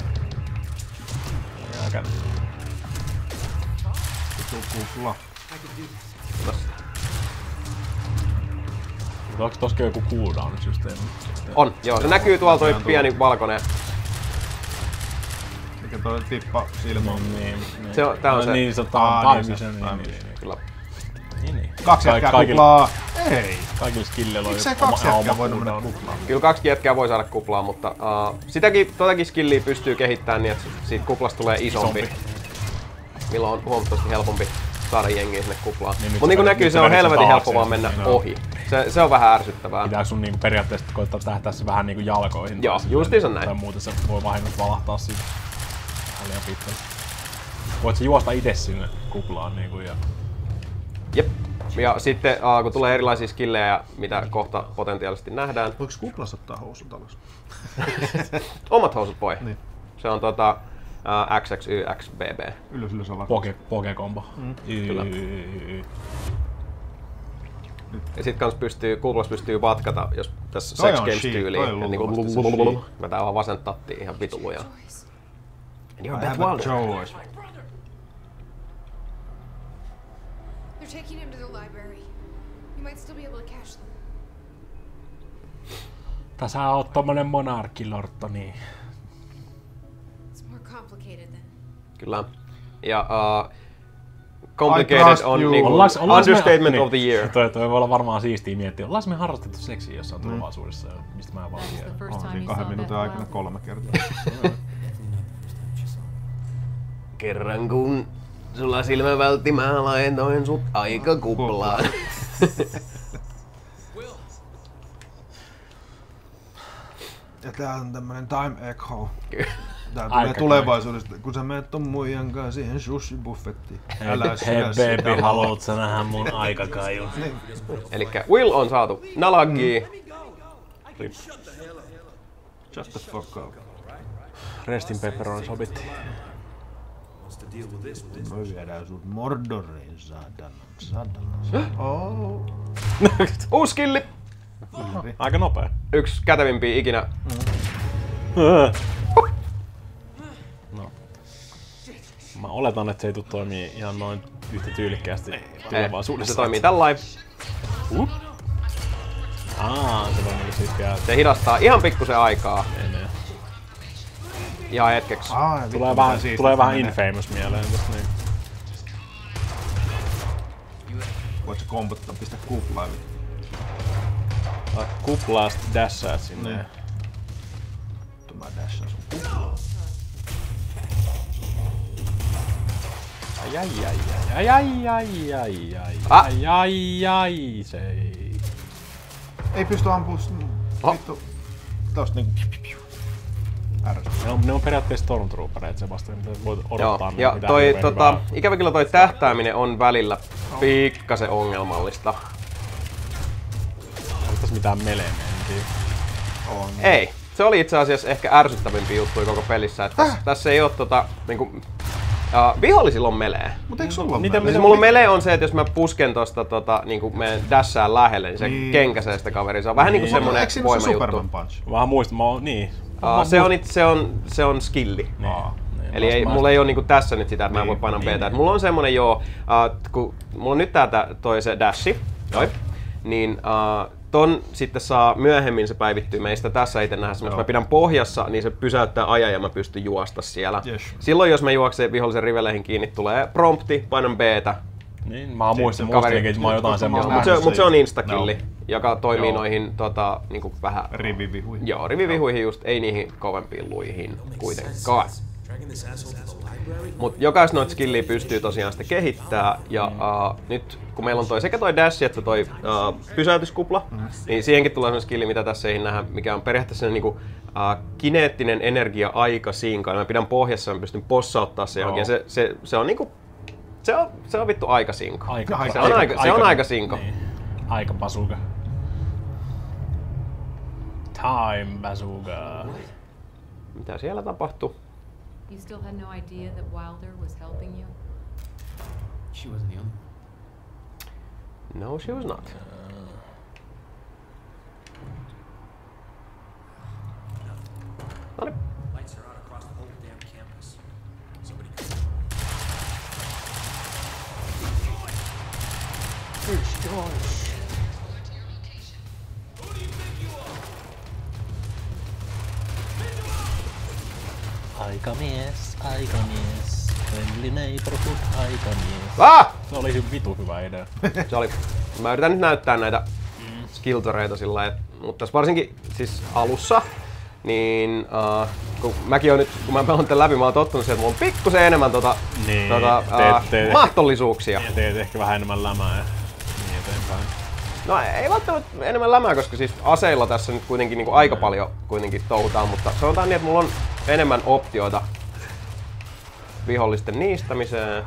Kupla. Onko tossa joku cooldown-systeemi? On, joo. Se näkyy tuolla toi pieni valkoinen. Mikä toi tippa silmä on? Tää on se. Niin, se on Time Vision. Kyllä. Niin. 2 jätkää kuplaa. Ei. Kaikilla skilleillä on miksei 2 jätkää voinut mennä kuplaan? Kyllä 2 jätkää voi saada kuplaa, mutta totakin skilliä pystyy kehittämään niin, että siitä kuplasta tulee isompi. Milloin on huomattavasti helpompi saada jengiä sinne kuplaan. Niin, mutta niin kuin näkyy, se on helvetin helppo vaan mennä ohi. Se on vähän ärsyttävää. Pitääkö sun niinku periaatteessa koittaa tähtää se vähän niinku jalkoihin? Joo, justiinsa näin. Tai muuten se voi vahingossa valahtaa siitä. Liian pitkälle. Voit sä juosta itse sinne kuplaan niinku ja... Jep. Ja sitten kun tulee erilaisia skillejä, mitä kohta potentiaalisesti nähdään. Voiko kuplassa ottaa housut alas? Omat housut voi. Niin. Se on XXYXBB. Ylös alas. Poke-kombo. Kyllä. Ja sit kans kuplas pystyy vatkata, jos tässä Sex Games-tyyliin. Niinku vetää vaan vasenta tattiin ihan vitu lujaa. And you're Beth Wilder. They're taking him to the library. You might still be able to catch them. Sä oot tommonen monarkkilortto, niin. It's more complicated then. Kyllä. Ja complicated on niinku understatement of the year. Toi voi olla varmaan siistiä miettiä. Ollaanko me harrastettu seksiä jossain tulevaisuudessa, mistä mä vaan tiedän. Niin 2 minuutin aikana 3 kertaa. Kerran kun sulla silmä vältti, mä laitoin sut aikakuplaan. Ja tää on tämmönen time echo. Tää tulee tulevaisuudesta, kun sä menet ton muijan kanssa siihen sushi-buffettiin. Älä syö sitä. Hei baby, haluut sä nähdä mun aikakaijun? Niin. Elikkä Will on saatu nalagiin. Shut the fuck up. Restin pepperoni sobitti. Me viedään sut Mordoriin, saatana. Oh. Uusi skilli! Aika nopea. Yksi kätevimpiä ikinä. No. Mä oletan, että se ei tule toimii ihan noin yhtä tyylikkäästi tulevaisuudessa. Se toimii tällain. Se toimii siis vielä. Se hidastaa ihan pikkusen aikaa. Ihan hetkeksi. Tulee vähän Infamous mieleen tosta niin. Voit sä kombottaa, pistä kuplaa. Kuplaa sit dashaat sinne. Mä dashaan sun kuplaa. Ai, se ei. Ei pysty ampua vittu. Tosta niinku. Ne on periaatteessa Stormtroopereita, Sebastian, mitä voit odottaa. Ja toi, ikävä kyllä toi tähtääminen on välillä pikkasen ongelmallista. Onko tässä mitään melee-meininkiä? Ei. Se oli itse asiassa ehkä ärsyttävimpiä juttuja koko pelissä. Tässä ei oo niinku... vihollisilla on melee. Mut eikö sulla ole melee? Mulla melee on se, että jos mä pusken tosta niinku menen dashään lähelle, niin se kenkäsee sitä kaveria. Se on vähän niinku semmonen voimajuttu. Vähän muista, niin. Se on skilli. Eli mulla ei oo niinku tässä nyt sitä, että mä en voi painaa B:tä. Mulla on semmonen kun mulla on nyt toi se dashi, niin ton sitten saa myöhemmin se päivittyy meistä. Tässä ei nähdä semmoista, jos mä pidän pohjassa, niin se pysäyttää ajan ja mä pystyn juosta siellä. Silloin jos mä juoksen vihollisen riveleihin kiinni, tulee prompti, painan B:tä. Niin, mä muistin, että mä oon jotain semmoista. Mut se on instakilli, joka toimii noihin niinku vähän... rivivihuihin. Joo, rivivihuihin just, ei niihin kovempiin luihin kuitenkaan. Mut jokaista noita skilliä pystyy tosiaan sitä kehittää ja nyt kun meillä on sekä toi dash että toi pysäytyskupla, niin siihenkin tulee sellainen skilli, mitä tässä ei nähdä, mikä on periaatteessa niinku kineettinen energia-aika sinkaan. Mä pidän pohjassa ja mä pystyn possauttaa se johonkin. Se on niinku, se on vittu aikasinko. Se on aikasinko. Niin. Aika bazooka. Time bazooka. Mitä siellä tapahtuu? You still had no idea that Wilder was helping you? She wasn't the only one. No, she was not. Lights are out across the whole damn campus. Somebody Aikamies. Friendly neighborhood aikamies. Se oli vitu hyvä idea. Se oli. Mä yritän nyt näyttää näitä skilltoreita sillä lailla, mutta tässä varsinkin siis alussa, niin kun mäkin on nyt, kun mä pelaan tän läpi, mä oon tottunut siihen, että mulla on pikkusen enemmän mahdollisuuksia. Ja teet ehkä vähän enemmän lämää ja niin eteenpäin. No ei välttämättä enemmän lämää, koska siis aseilla tässä nyt kuitenkin niinku aika paljon kuitenkin touhutaan, mutta sanotaan niin, että mulla on enemmän optioita vihollisten niistämiseen.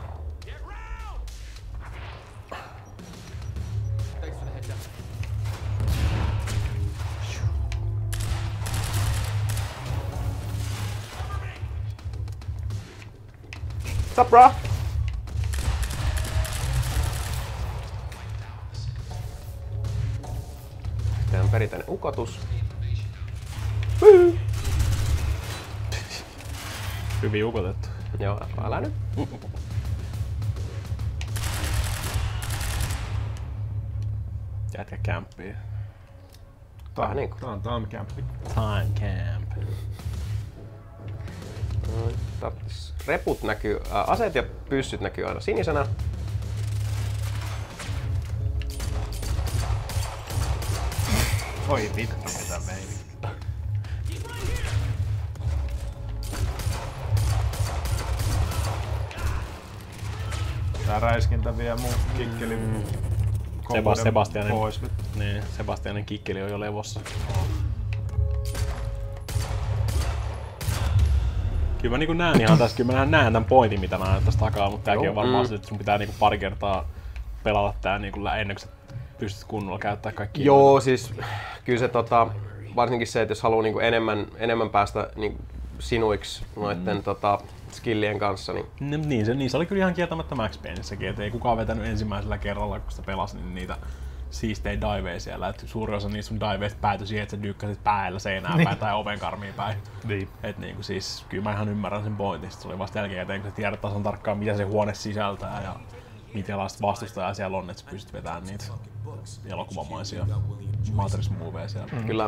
What's up, bro? Tehdään perinteinen ukotus. Hyvin ukotettu. Joo, älä nyt. Jätkä kämppii. Vähän niinku. Tää on time camp. Time camp. Reput näkyy, aseet ja pyssyt näkyy aina sinisenä. Oi vittu, mitä meni. Tää räiskintä vie mun kikkelin pois. Niin, Sebastianin kikkeli on jo levossa. Kyllä mä niinku näen ihan tässä, kyllä mä näen tän pointin mitä mä näen tässä takaa, mutta tääkin on varmaan se, että sun pitää niinku pari kertaa pelata tää niinku ennen kuin sä pystyt kunnolla käyttää kaikkia. Joo, siis kyllä se varsinkin se, että jos haluaa niinku enemmän päästä niinku sinuiksi noitten skillien kanssa, niin... Niin se oli kyllä ihan kieltämättä Max Payneissäkin, että ei kukaan vetänyt ensimmäisellä kerralla, kun sitä pelasi, niin niitä siistejä diveja siellä. Et suuri osa niistä sun diveista päätyi siihen, että sä dykkäsit päällä seinään päin tai ovenkarmiin päin. Niin. Et niinku siis, kyllä mä ihan ymmärrän sen pointin. Se oli vasta jälkeen, kun sä tiedät tasan tarkkaan, mitä se huone sisältää ja minkälaista vastustajaa siellä on, että sä pystyt vetämään niitä elokuvamaisia Matrix-moveja siellä. Kyllä.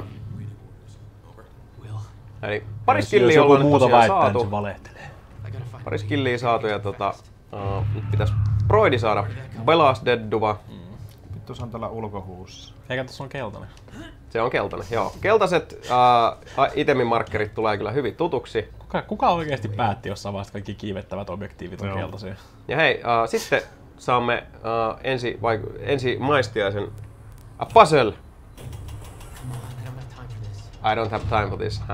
Eli pari skilliä ollaan nyt tosiaan saatu. Se valehtelee. Pari skilliä saatu ja nyt pitäis Broidi saada Belasdeduva. Vittu se on tällä ulkohuussa. Eikä tässä on keltainen. Se on keltainen, joo. Keltaiset itemimarkkerit tulee kyllä hyvin tutuksi. Kuka oikeesti päätti jossain vaiheessa kaikki kiivettävät objektiivit on keltaisia? Ja hei, sitten saamme ensi maistiaisen a puzzle. I don't have time for this.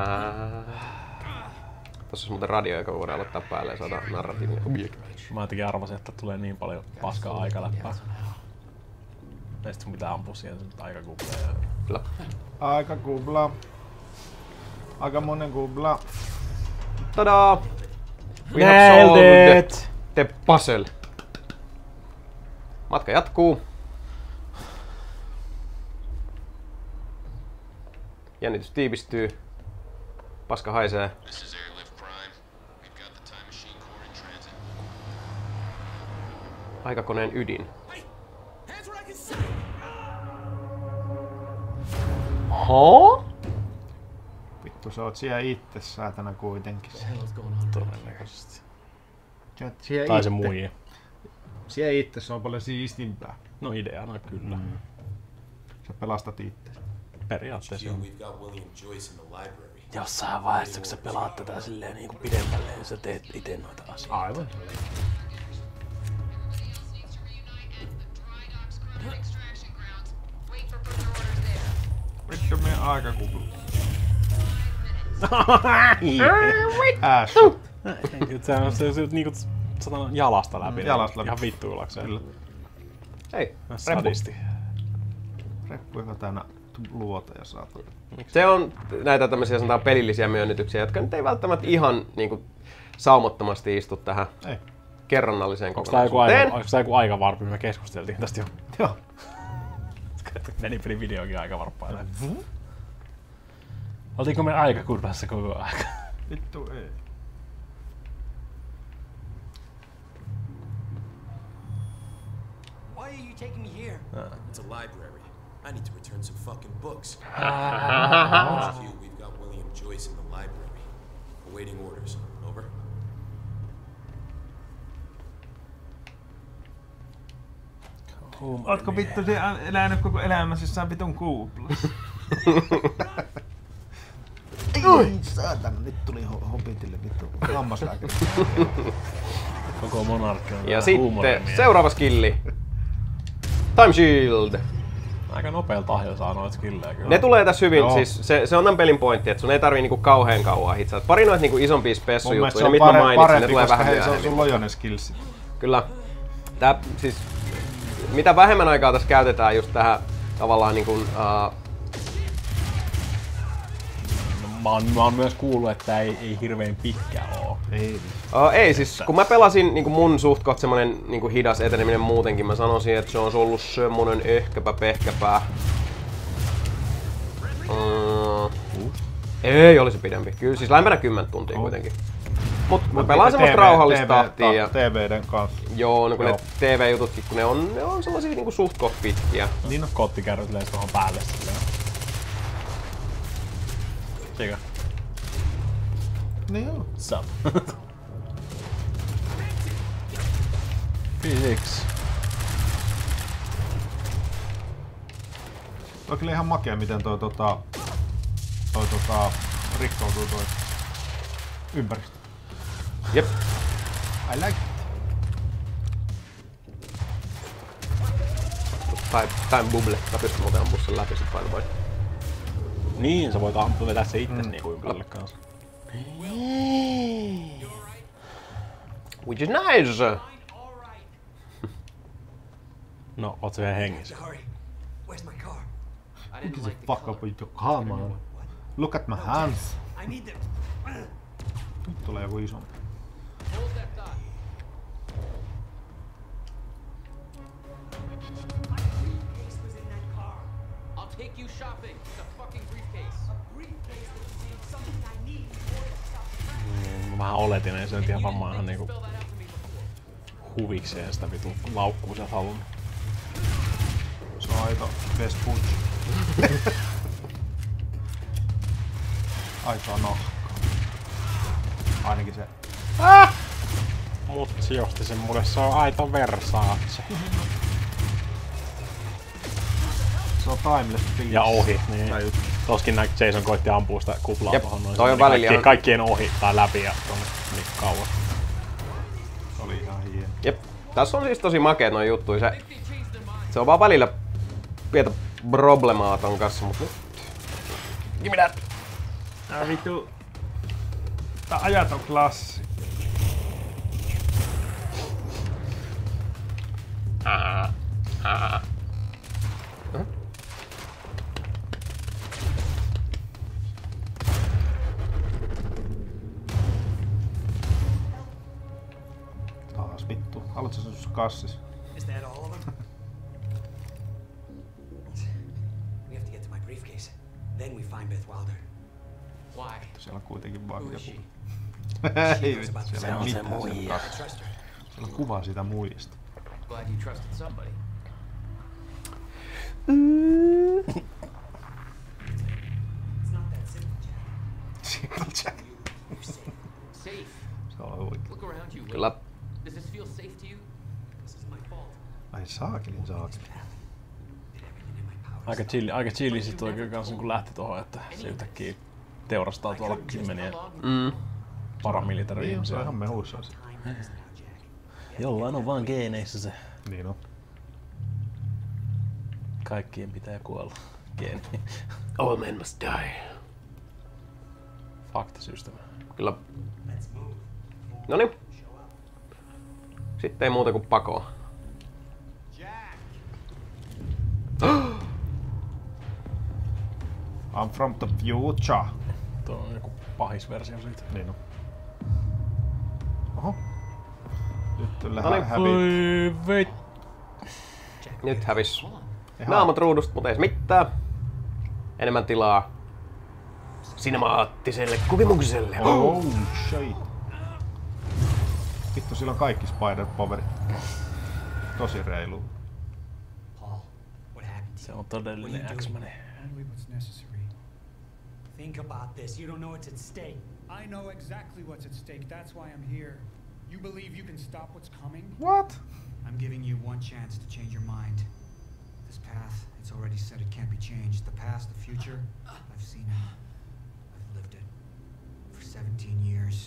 Tossa on muuten radio, joka voidaan laittaa päälle ja saada narratiivinen objekti. Mä jotenkin arvasin, että tulee niin paljon paskaa aikaläppää. Ja sit sun pitää ampua siihen aikakupleen. Kyllä. Aikakupla. Aika monen kupla. Tadaa! We have solved the puzzle. Matka jatkuu. Jännitys tiivistyy. Paska haisee. Aikakoneen ydin. Huh? Vittu, sä oot siellä itse säätänä kuitenkin. Todennäköisesti. Tai se muija. Siellä itse se on paljon siistimpää. No ideana kyllä. Sä pelastat itse. Periaatteessa. Jossain vaiheessa, kun sä pelaat tätä silleen niinku pidemmälle, niin sä teet ite noita asioita. Aivan. Vittu meidän aikakupla. Äsken. Se niinku sanotaan jalasta läpi. Jalasta läpi. Ihan vittuillakseen. Kyllä. Hei, sadisti. Reppu, joka täynnä luota ja saatana. Se on näitä tämmöisiä sanotaan pelillisiä myönnytyksiä, jotka nyt ei välttämättä ihan niinku saumattomasti istu tähän kerronnalliseen kokonaisuuteen. Onko tää joku aikavarppi? Me keskusteltiin tästä jo. Joo. Menipelin videokin aikavarppaille. Oltiinko me aikakurvassa koko aika? Vittu ei. Why are you taking me here? It's a library. I need to return some fucking books. We've got William Joyce in the library. Awaiting orders. Over. Ootko vittu elänyt koko elämässä jossain vitun kuuplassa? Ei saatana, nyt tuli Hobbitille vittu hammaslääkäri. Koko monarkia. Ja sitten seuraava skilli. Time Shield. Aika nopealla tahdilla saa noita skillejä kyllä. Ne tulee tässä hyvin, siis se on tämän pelin pointti, että sun ei tarvii niinku kauhean kauan hitsaa. Pari noita niinku isompia spessujuttuja, mitä mä mainitsin, ne tulee vähän myöhemmin. Se on sulla on jo ne skillsit. Kyllä. Tää siis mitä vähemmän aikaa tässä käytetään just tähän tavallaan niinku Mä oon myös kuullut, että ei hirveän pitkä oo. Ei siis, kun mä pelasin niin mun suht koht semmonen niin hidas eteneminen muutenkin, mä sanoisin, että se on ollut semmonen ehkäpä pehkäpä. Ei olisi pidempi, kyllä siis lähempänä 10 tuntia kuitenkin. Mut mä pelaan semmoista rauhallista tahtia. Ja TV:den kanssa. Joo, no kun ne TV-jututkin, kun ne on sellaisia niinku suht koht pitkiä. Niin on kottikärryt leis tohon päälle silleen. Sekä? Niin joo. Sup. Physics. Toi kyllä ihan makea, miten toi rikkoutuu toi ympäristö. Jep. I like it. Time bubble. Mä pystyn muuten ampumaan sen läpi sit vain. Niin, sä voit vetää se itse niinku ympärille kanssa. Which is nice! No, oot sä vielä hengissä? Where's my car? Look at the fuck up with your car, man. Look at my hands. I need them. Nyt tulee joku iso. Hold that thought. Briefcase was in that car. I'll take you shopping. It's a fucking briefcase. A briefcase that contains something I need in order to stop the train. Mä vähän oletin, ei se nyt ihan varmaan ihan niinku huvikseen sitä vitu laukkuu sieltä halunnut. Se on aito best punch. Aitoa nahkaa. Ainakin se. Mut sijoitti sen mulle, se on aito Versace. Se on timeless piece. Ja ohi, niin. Toskin Jason koitti ampua sitä kuplaa tohon noin. Toi on välillä kaikkien ohi tai läpi ja tonne niin kauas. Se oli ihan hieno. Jep. Tässä on siis tosi makeet noi juttuja. Se on vaan välillä pientä problemaa ton kanssa, mut nyt. Give me that! Vitu. Tää ajat on klassi. Taas vittu. Haluatko sä sun kassis? Is that all of them? We have to get to my briefcase. Then we find Beth Wilder. Why? Siellä on kuitenkin vaan Who is she? Ei vittu, siellä on mitään. I trust her. Siellä on kuva siitä muijasta. Glad you trusted somebody. It's not that simple, Jack. Safe. Se on oikein. Look around you. Kyllä. Does this feel safe to you? This is my fault. Ai saakelin saakeli. Aika chilli sit oikein kanssa kun lähti tohon, että se yhtäkkiä teurastaa tuolla kymmeniä paramilitari Se ihmisiä. on ihan mehuissa asia. Jollain on vaan geeneissä se. Niin on. Kaikkien pitää kuolla. Geeni. All men must die. Faktasysteemi. Kyllä. Noniin. Sitten ei muuta kuin pakoon. I'm from the future. Tuo on joku pahis versio siitä. Niin on. Oho. Nyt Noniin. hävit. Nyt hävis naamat ruudusta, mutta ei se mitään. Enemmän tilaa sinemaattiselle kuvimukselle. Oh shit. Vittu, sillä on kaikki spider-powerit. Tosi reilu. Paul, what happened? Se on todellinen X-Men. Only what's necessary. Think about this. You don't know what's at stake. I know exactly what's at stake. That's why I'm here. You believe you can stop what's coming? What? I'm giving you one chance to change your mind. This path, it's already said it can't be changed. The past, the future, I've seen it. I've lived it. For 17 years.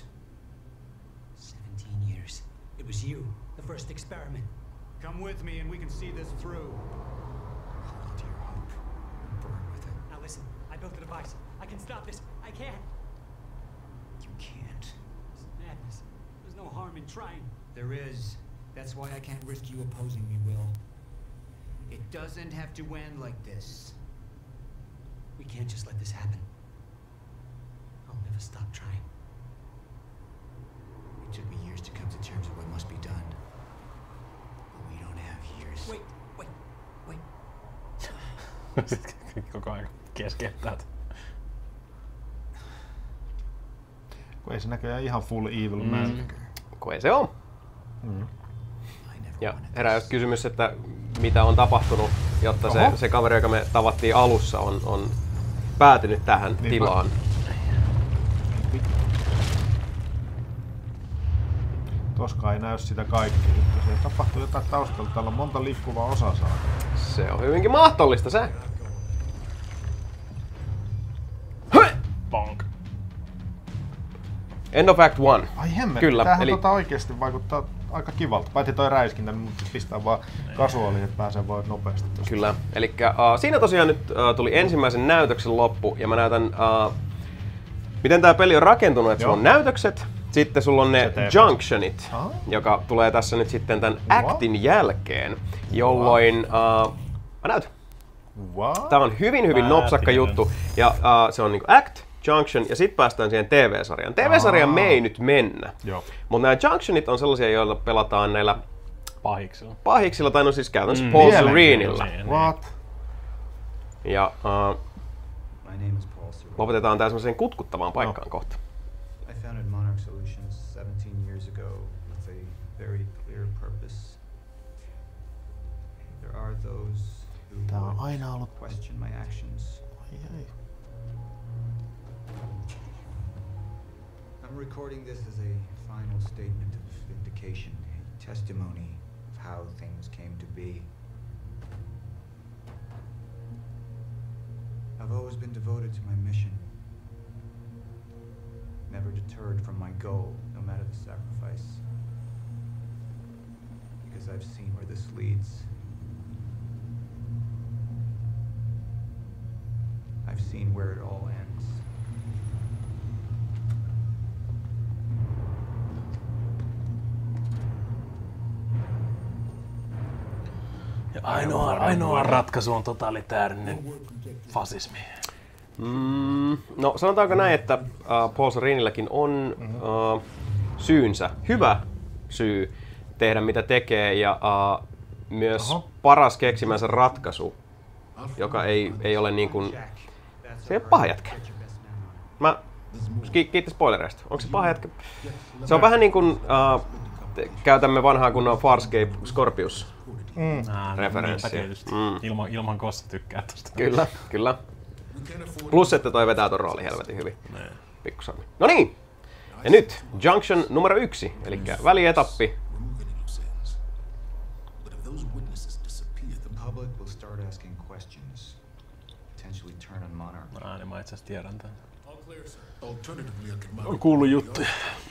17 years. It was you, the first experiment. Come with me and we can see this through. Hold on to your hope and burn with it. Now listen, I built a device. I can stop this. I can. You can't. It's madness. There's no harm in trying. There is. That's why I can't risk you opposing me, Will. It doesn't have to end like this. We can't just let this happen. I'll never stop trying. It took me years to come to terms with what must be done. But we don't have years. Wait. Koko ajan keskeyttäät. Kun ei se näköjään ihan full evil man. Kun ei se on. Ja herää just kysymys, että mitä on tapahtunut, jotta se kaveri, joka me tavattiin alussa, on päätynyt tähän tilaan. Toska ei näy sitä kaikkea. Se tapahtuu jotain taustalla. Täällä on monta liikkuvaa osaa saada. Se on hyvinkin mahdollista se. Bonk. End of Act 1. Ai hemmet, Kyllä, tämähän eli oikeesti vaikuttaa aika kivalta. Paitsi toi räiskintä, niin mut pistää vaan kasuaaliin, että pääsee vaan nopeasti tosta. Kyllä. Elikkä siinä tosiaan nyt tuli ensimmäisen näytöksen loppu ja mä näytän Miten tää peli on rakentunut, että sulla on näytökset, sitten sulla on ne junctionit, joka tulee tässä nyt sitten tämän actin jälkeen, jolloin... mä näytän. Tää on hyvin nopsakka juttu, ja se on niinku act, junction, ja sitten päästään siihen TV-sarjaan. TV-sarjaan me ei nyt mennä, mutta nämä junctionit on sellaisia, joilla pelataan näillä pahiksilla, tai no siis käytännössä Paul Serenilla. Ja lopetetaan tää semmoiseen kutkuttavaan paikkaan kohta. I founded Monarch Solutions 17 years ago with a very clear purpose. There are those who would question my actions. I'm recording this as a final statement of vindication, a testimony of how things came to be. I've always been devoted to my mission. Never deterred from my goal, no matter the sacrifice. Because I've seen where this leads. I've seen where it all ends. Ja ainoa ratkaisu on totalitäärinen fasismi. No sanotaanko näin, että Paul Serenilläkin on syynsä, hyvä syy tehdä mitä tekee ja myös paras keksimänsä ratkaisu, joka ei ole niin kuin... Se ei ole paha jätkä. Kiitos spoilereista. Onko se paha jätkä? Se on vähän niin kuin käytämme vanhaa kunnon Farscape Scorpius referenssiä. Ilman Kossa tykkää tosta. Kyllä. Plus, että toi vetää ton rooli helvetin hyvin. Pikkusammi. No niin! Ja nyt Junction numero 1, eli välietappi. Niin mä itse asiassa tiedän tän. On kuullut juttuja.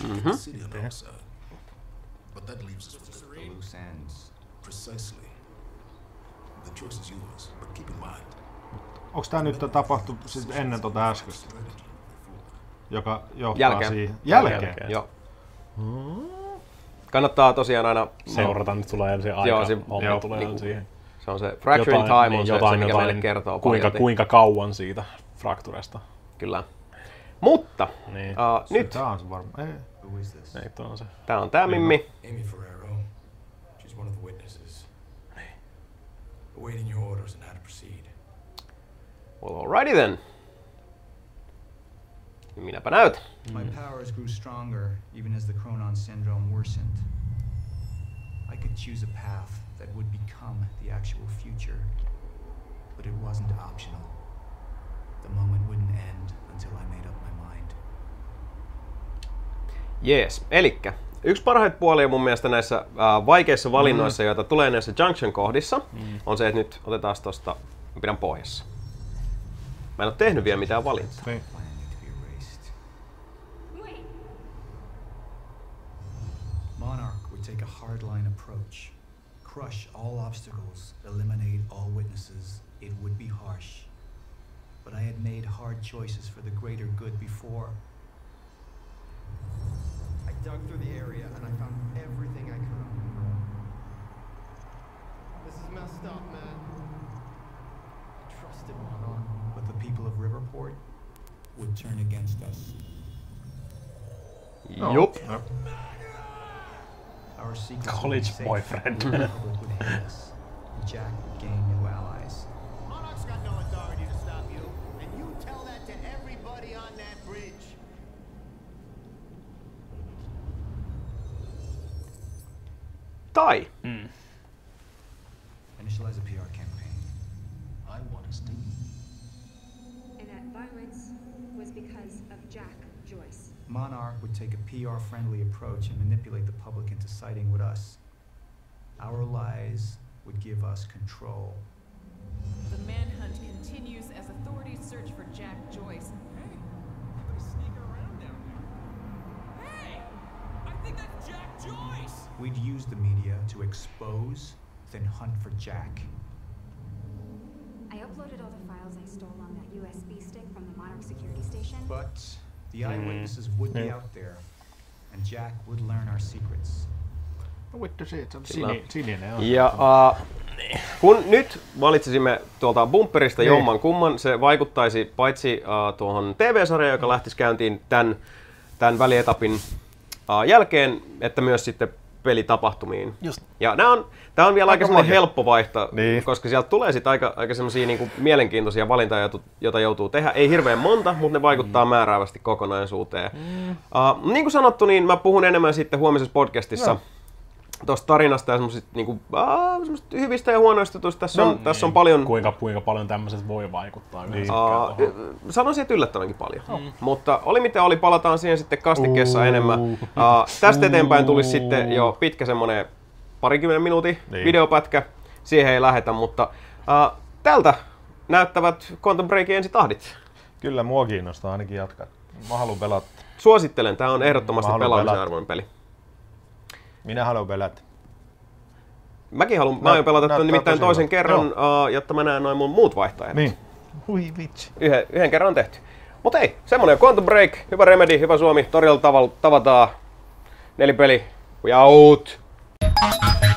Onko tää nyt tapahtu siis ennen tota äskeistä? Joka johtaa siihen? Jälkeen? Joo. Kannattaa tosiaan aina... Seurata, nyt tulee ensin aika, homma tulee niin, siihen. Se on se Fracturing Time on se, mikä meille kertoo kuinka kauan siitä frakturesta. Kyllä. Mutta niin. Nyt... Tää on se varmaan. Ei, tuo on se. Tää on tää Mimmi. Amy Ferrero. She's one of the witnesses. Awaiting your orders and how to proceed. Well, alrighty then. Minäpä näytän. My powers grew stronger even as the Chronon syndrome worsened. I could choose a path that would become the actual future, but it wasn't optional. The moment wouldn't end until I made up my mind. Jees, elikkä yksi parhaita puolia mun mielestä näissä vaikeissa valinnoissa, joita tulee näissä junction-kohdissa, on se, että nyt otetaan tosta, pidän pohjassa. Mä en oo tehnyt vielä mitään valintaa. Monarch would take a hardline approach. Crush all obstacles, eliminate all witnesses. It would be harsh. But I had made hard choices for the greater good before. I dug through the area and I found everything I could. This is messed up, man. I trusted Monarch. But the people of Riverport would turn against us. Yup. Our secrets college boyfriend. would hate us. Jack would gain new allies. Monarch's got no authority to stop you, and you tell that to everybody on that bridge. Tai. Initialize a PR campaign. I want us to. And that violence was because of Jack Joyce. Monarch would take a PR-friendly approach and manipulate the public into siding with us. Our lies would give us control. The manhunt continues as authorities search for Jack Joyce. Hey, somebody's sneaking around down there. Hey, I think that's Jack Joyce! We'd use the media to expose, then hunt for Jack. I uploaded all the files I stole on that USB stick from the Monarch security station. But The eyewitnesses would be out there, and Jack would learn our secrets. Vittu siitä, se on sininen on. Ja kun nyt valitsisimme tuolta bumperista jomman kumman, se vaikuttaisi paitsi tuohon TV-sarjaan, joka lähtisi käyntiin tämän välietapin jälkeen, että myös sitten pelitapahtumiin. Just. Ja tää on vielä aika semmoinen helppo vaihto, koska sieltä tulee sitten aika semmoisia niinku mielenkiintoisia valintoja, joita joutuu tehdä. Ei hirveän monta, mutta ne vaikuttaa määräävästi kokonaisuuteen. Niin kuin sanottu, niin mä puhun enemmän sitten huomisessa podcastissa tuosta tarinasta ja semmoisista niinku, hyvistä ja huonoista jutuista. Tässä on paljon... Kuinka paljon tämmöiset voi vaikuttaa yleensä? Sanoisin, että yllättävänkin paljon. Mutta oli miten oli, palataan siihen sitten kastikkeessa enemmän. Tästä eteenpäin tulisi sitten jo pitkä semmonen 20 minuutin videopätkä. Siihen ei lähetä, mutta tältä näyttävät Quantum Breakin ensitahdit. Kyllä, mua kiinnostaa ainakin jatkaa. Mä haluan pelata. Suosittelen, tää on ehdottomasti pelaamisen arvoinen peli. Minä haluan pelata. Mäkin haluan. Mä aion pelata nimittäin toisen kerran, jotta mä näen noin mun muut vaihtoehdot. Niin. Hui vitsi. Yhden kerran on tehty. Mut ei, semmonen Quantum Break, hyvä Remedy, hyvä Suomi, torilla tavataan. Nelipeli, we out!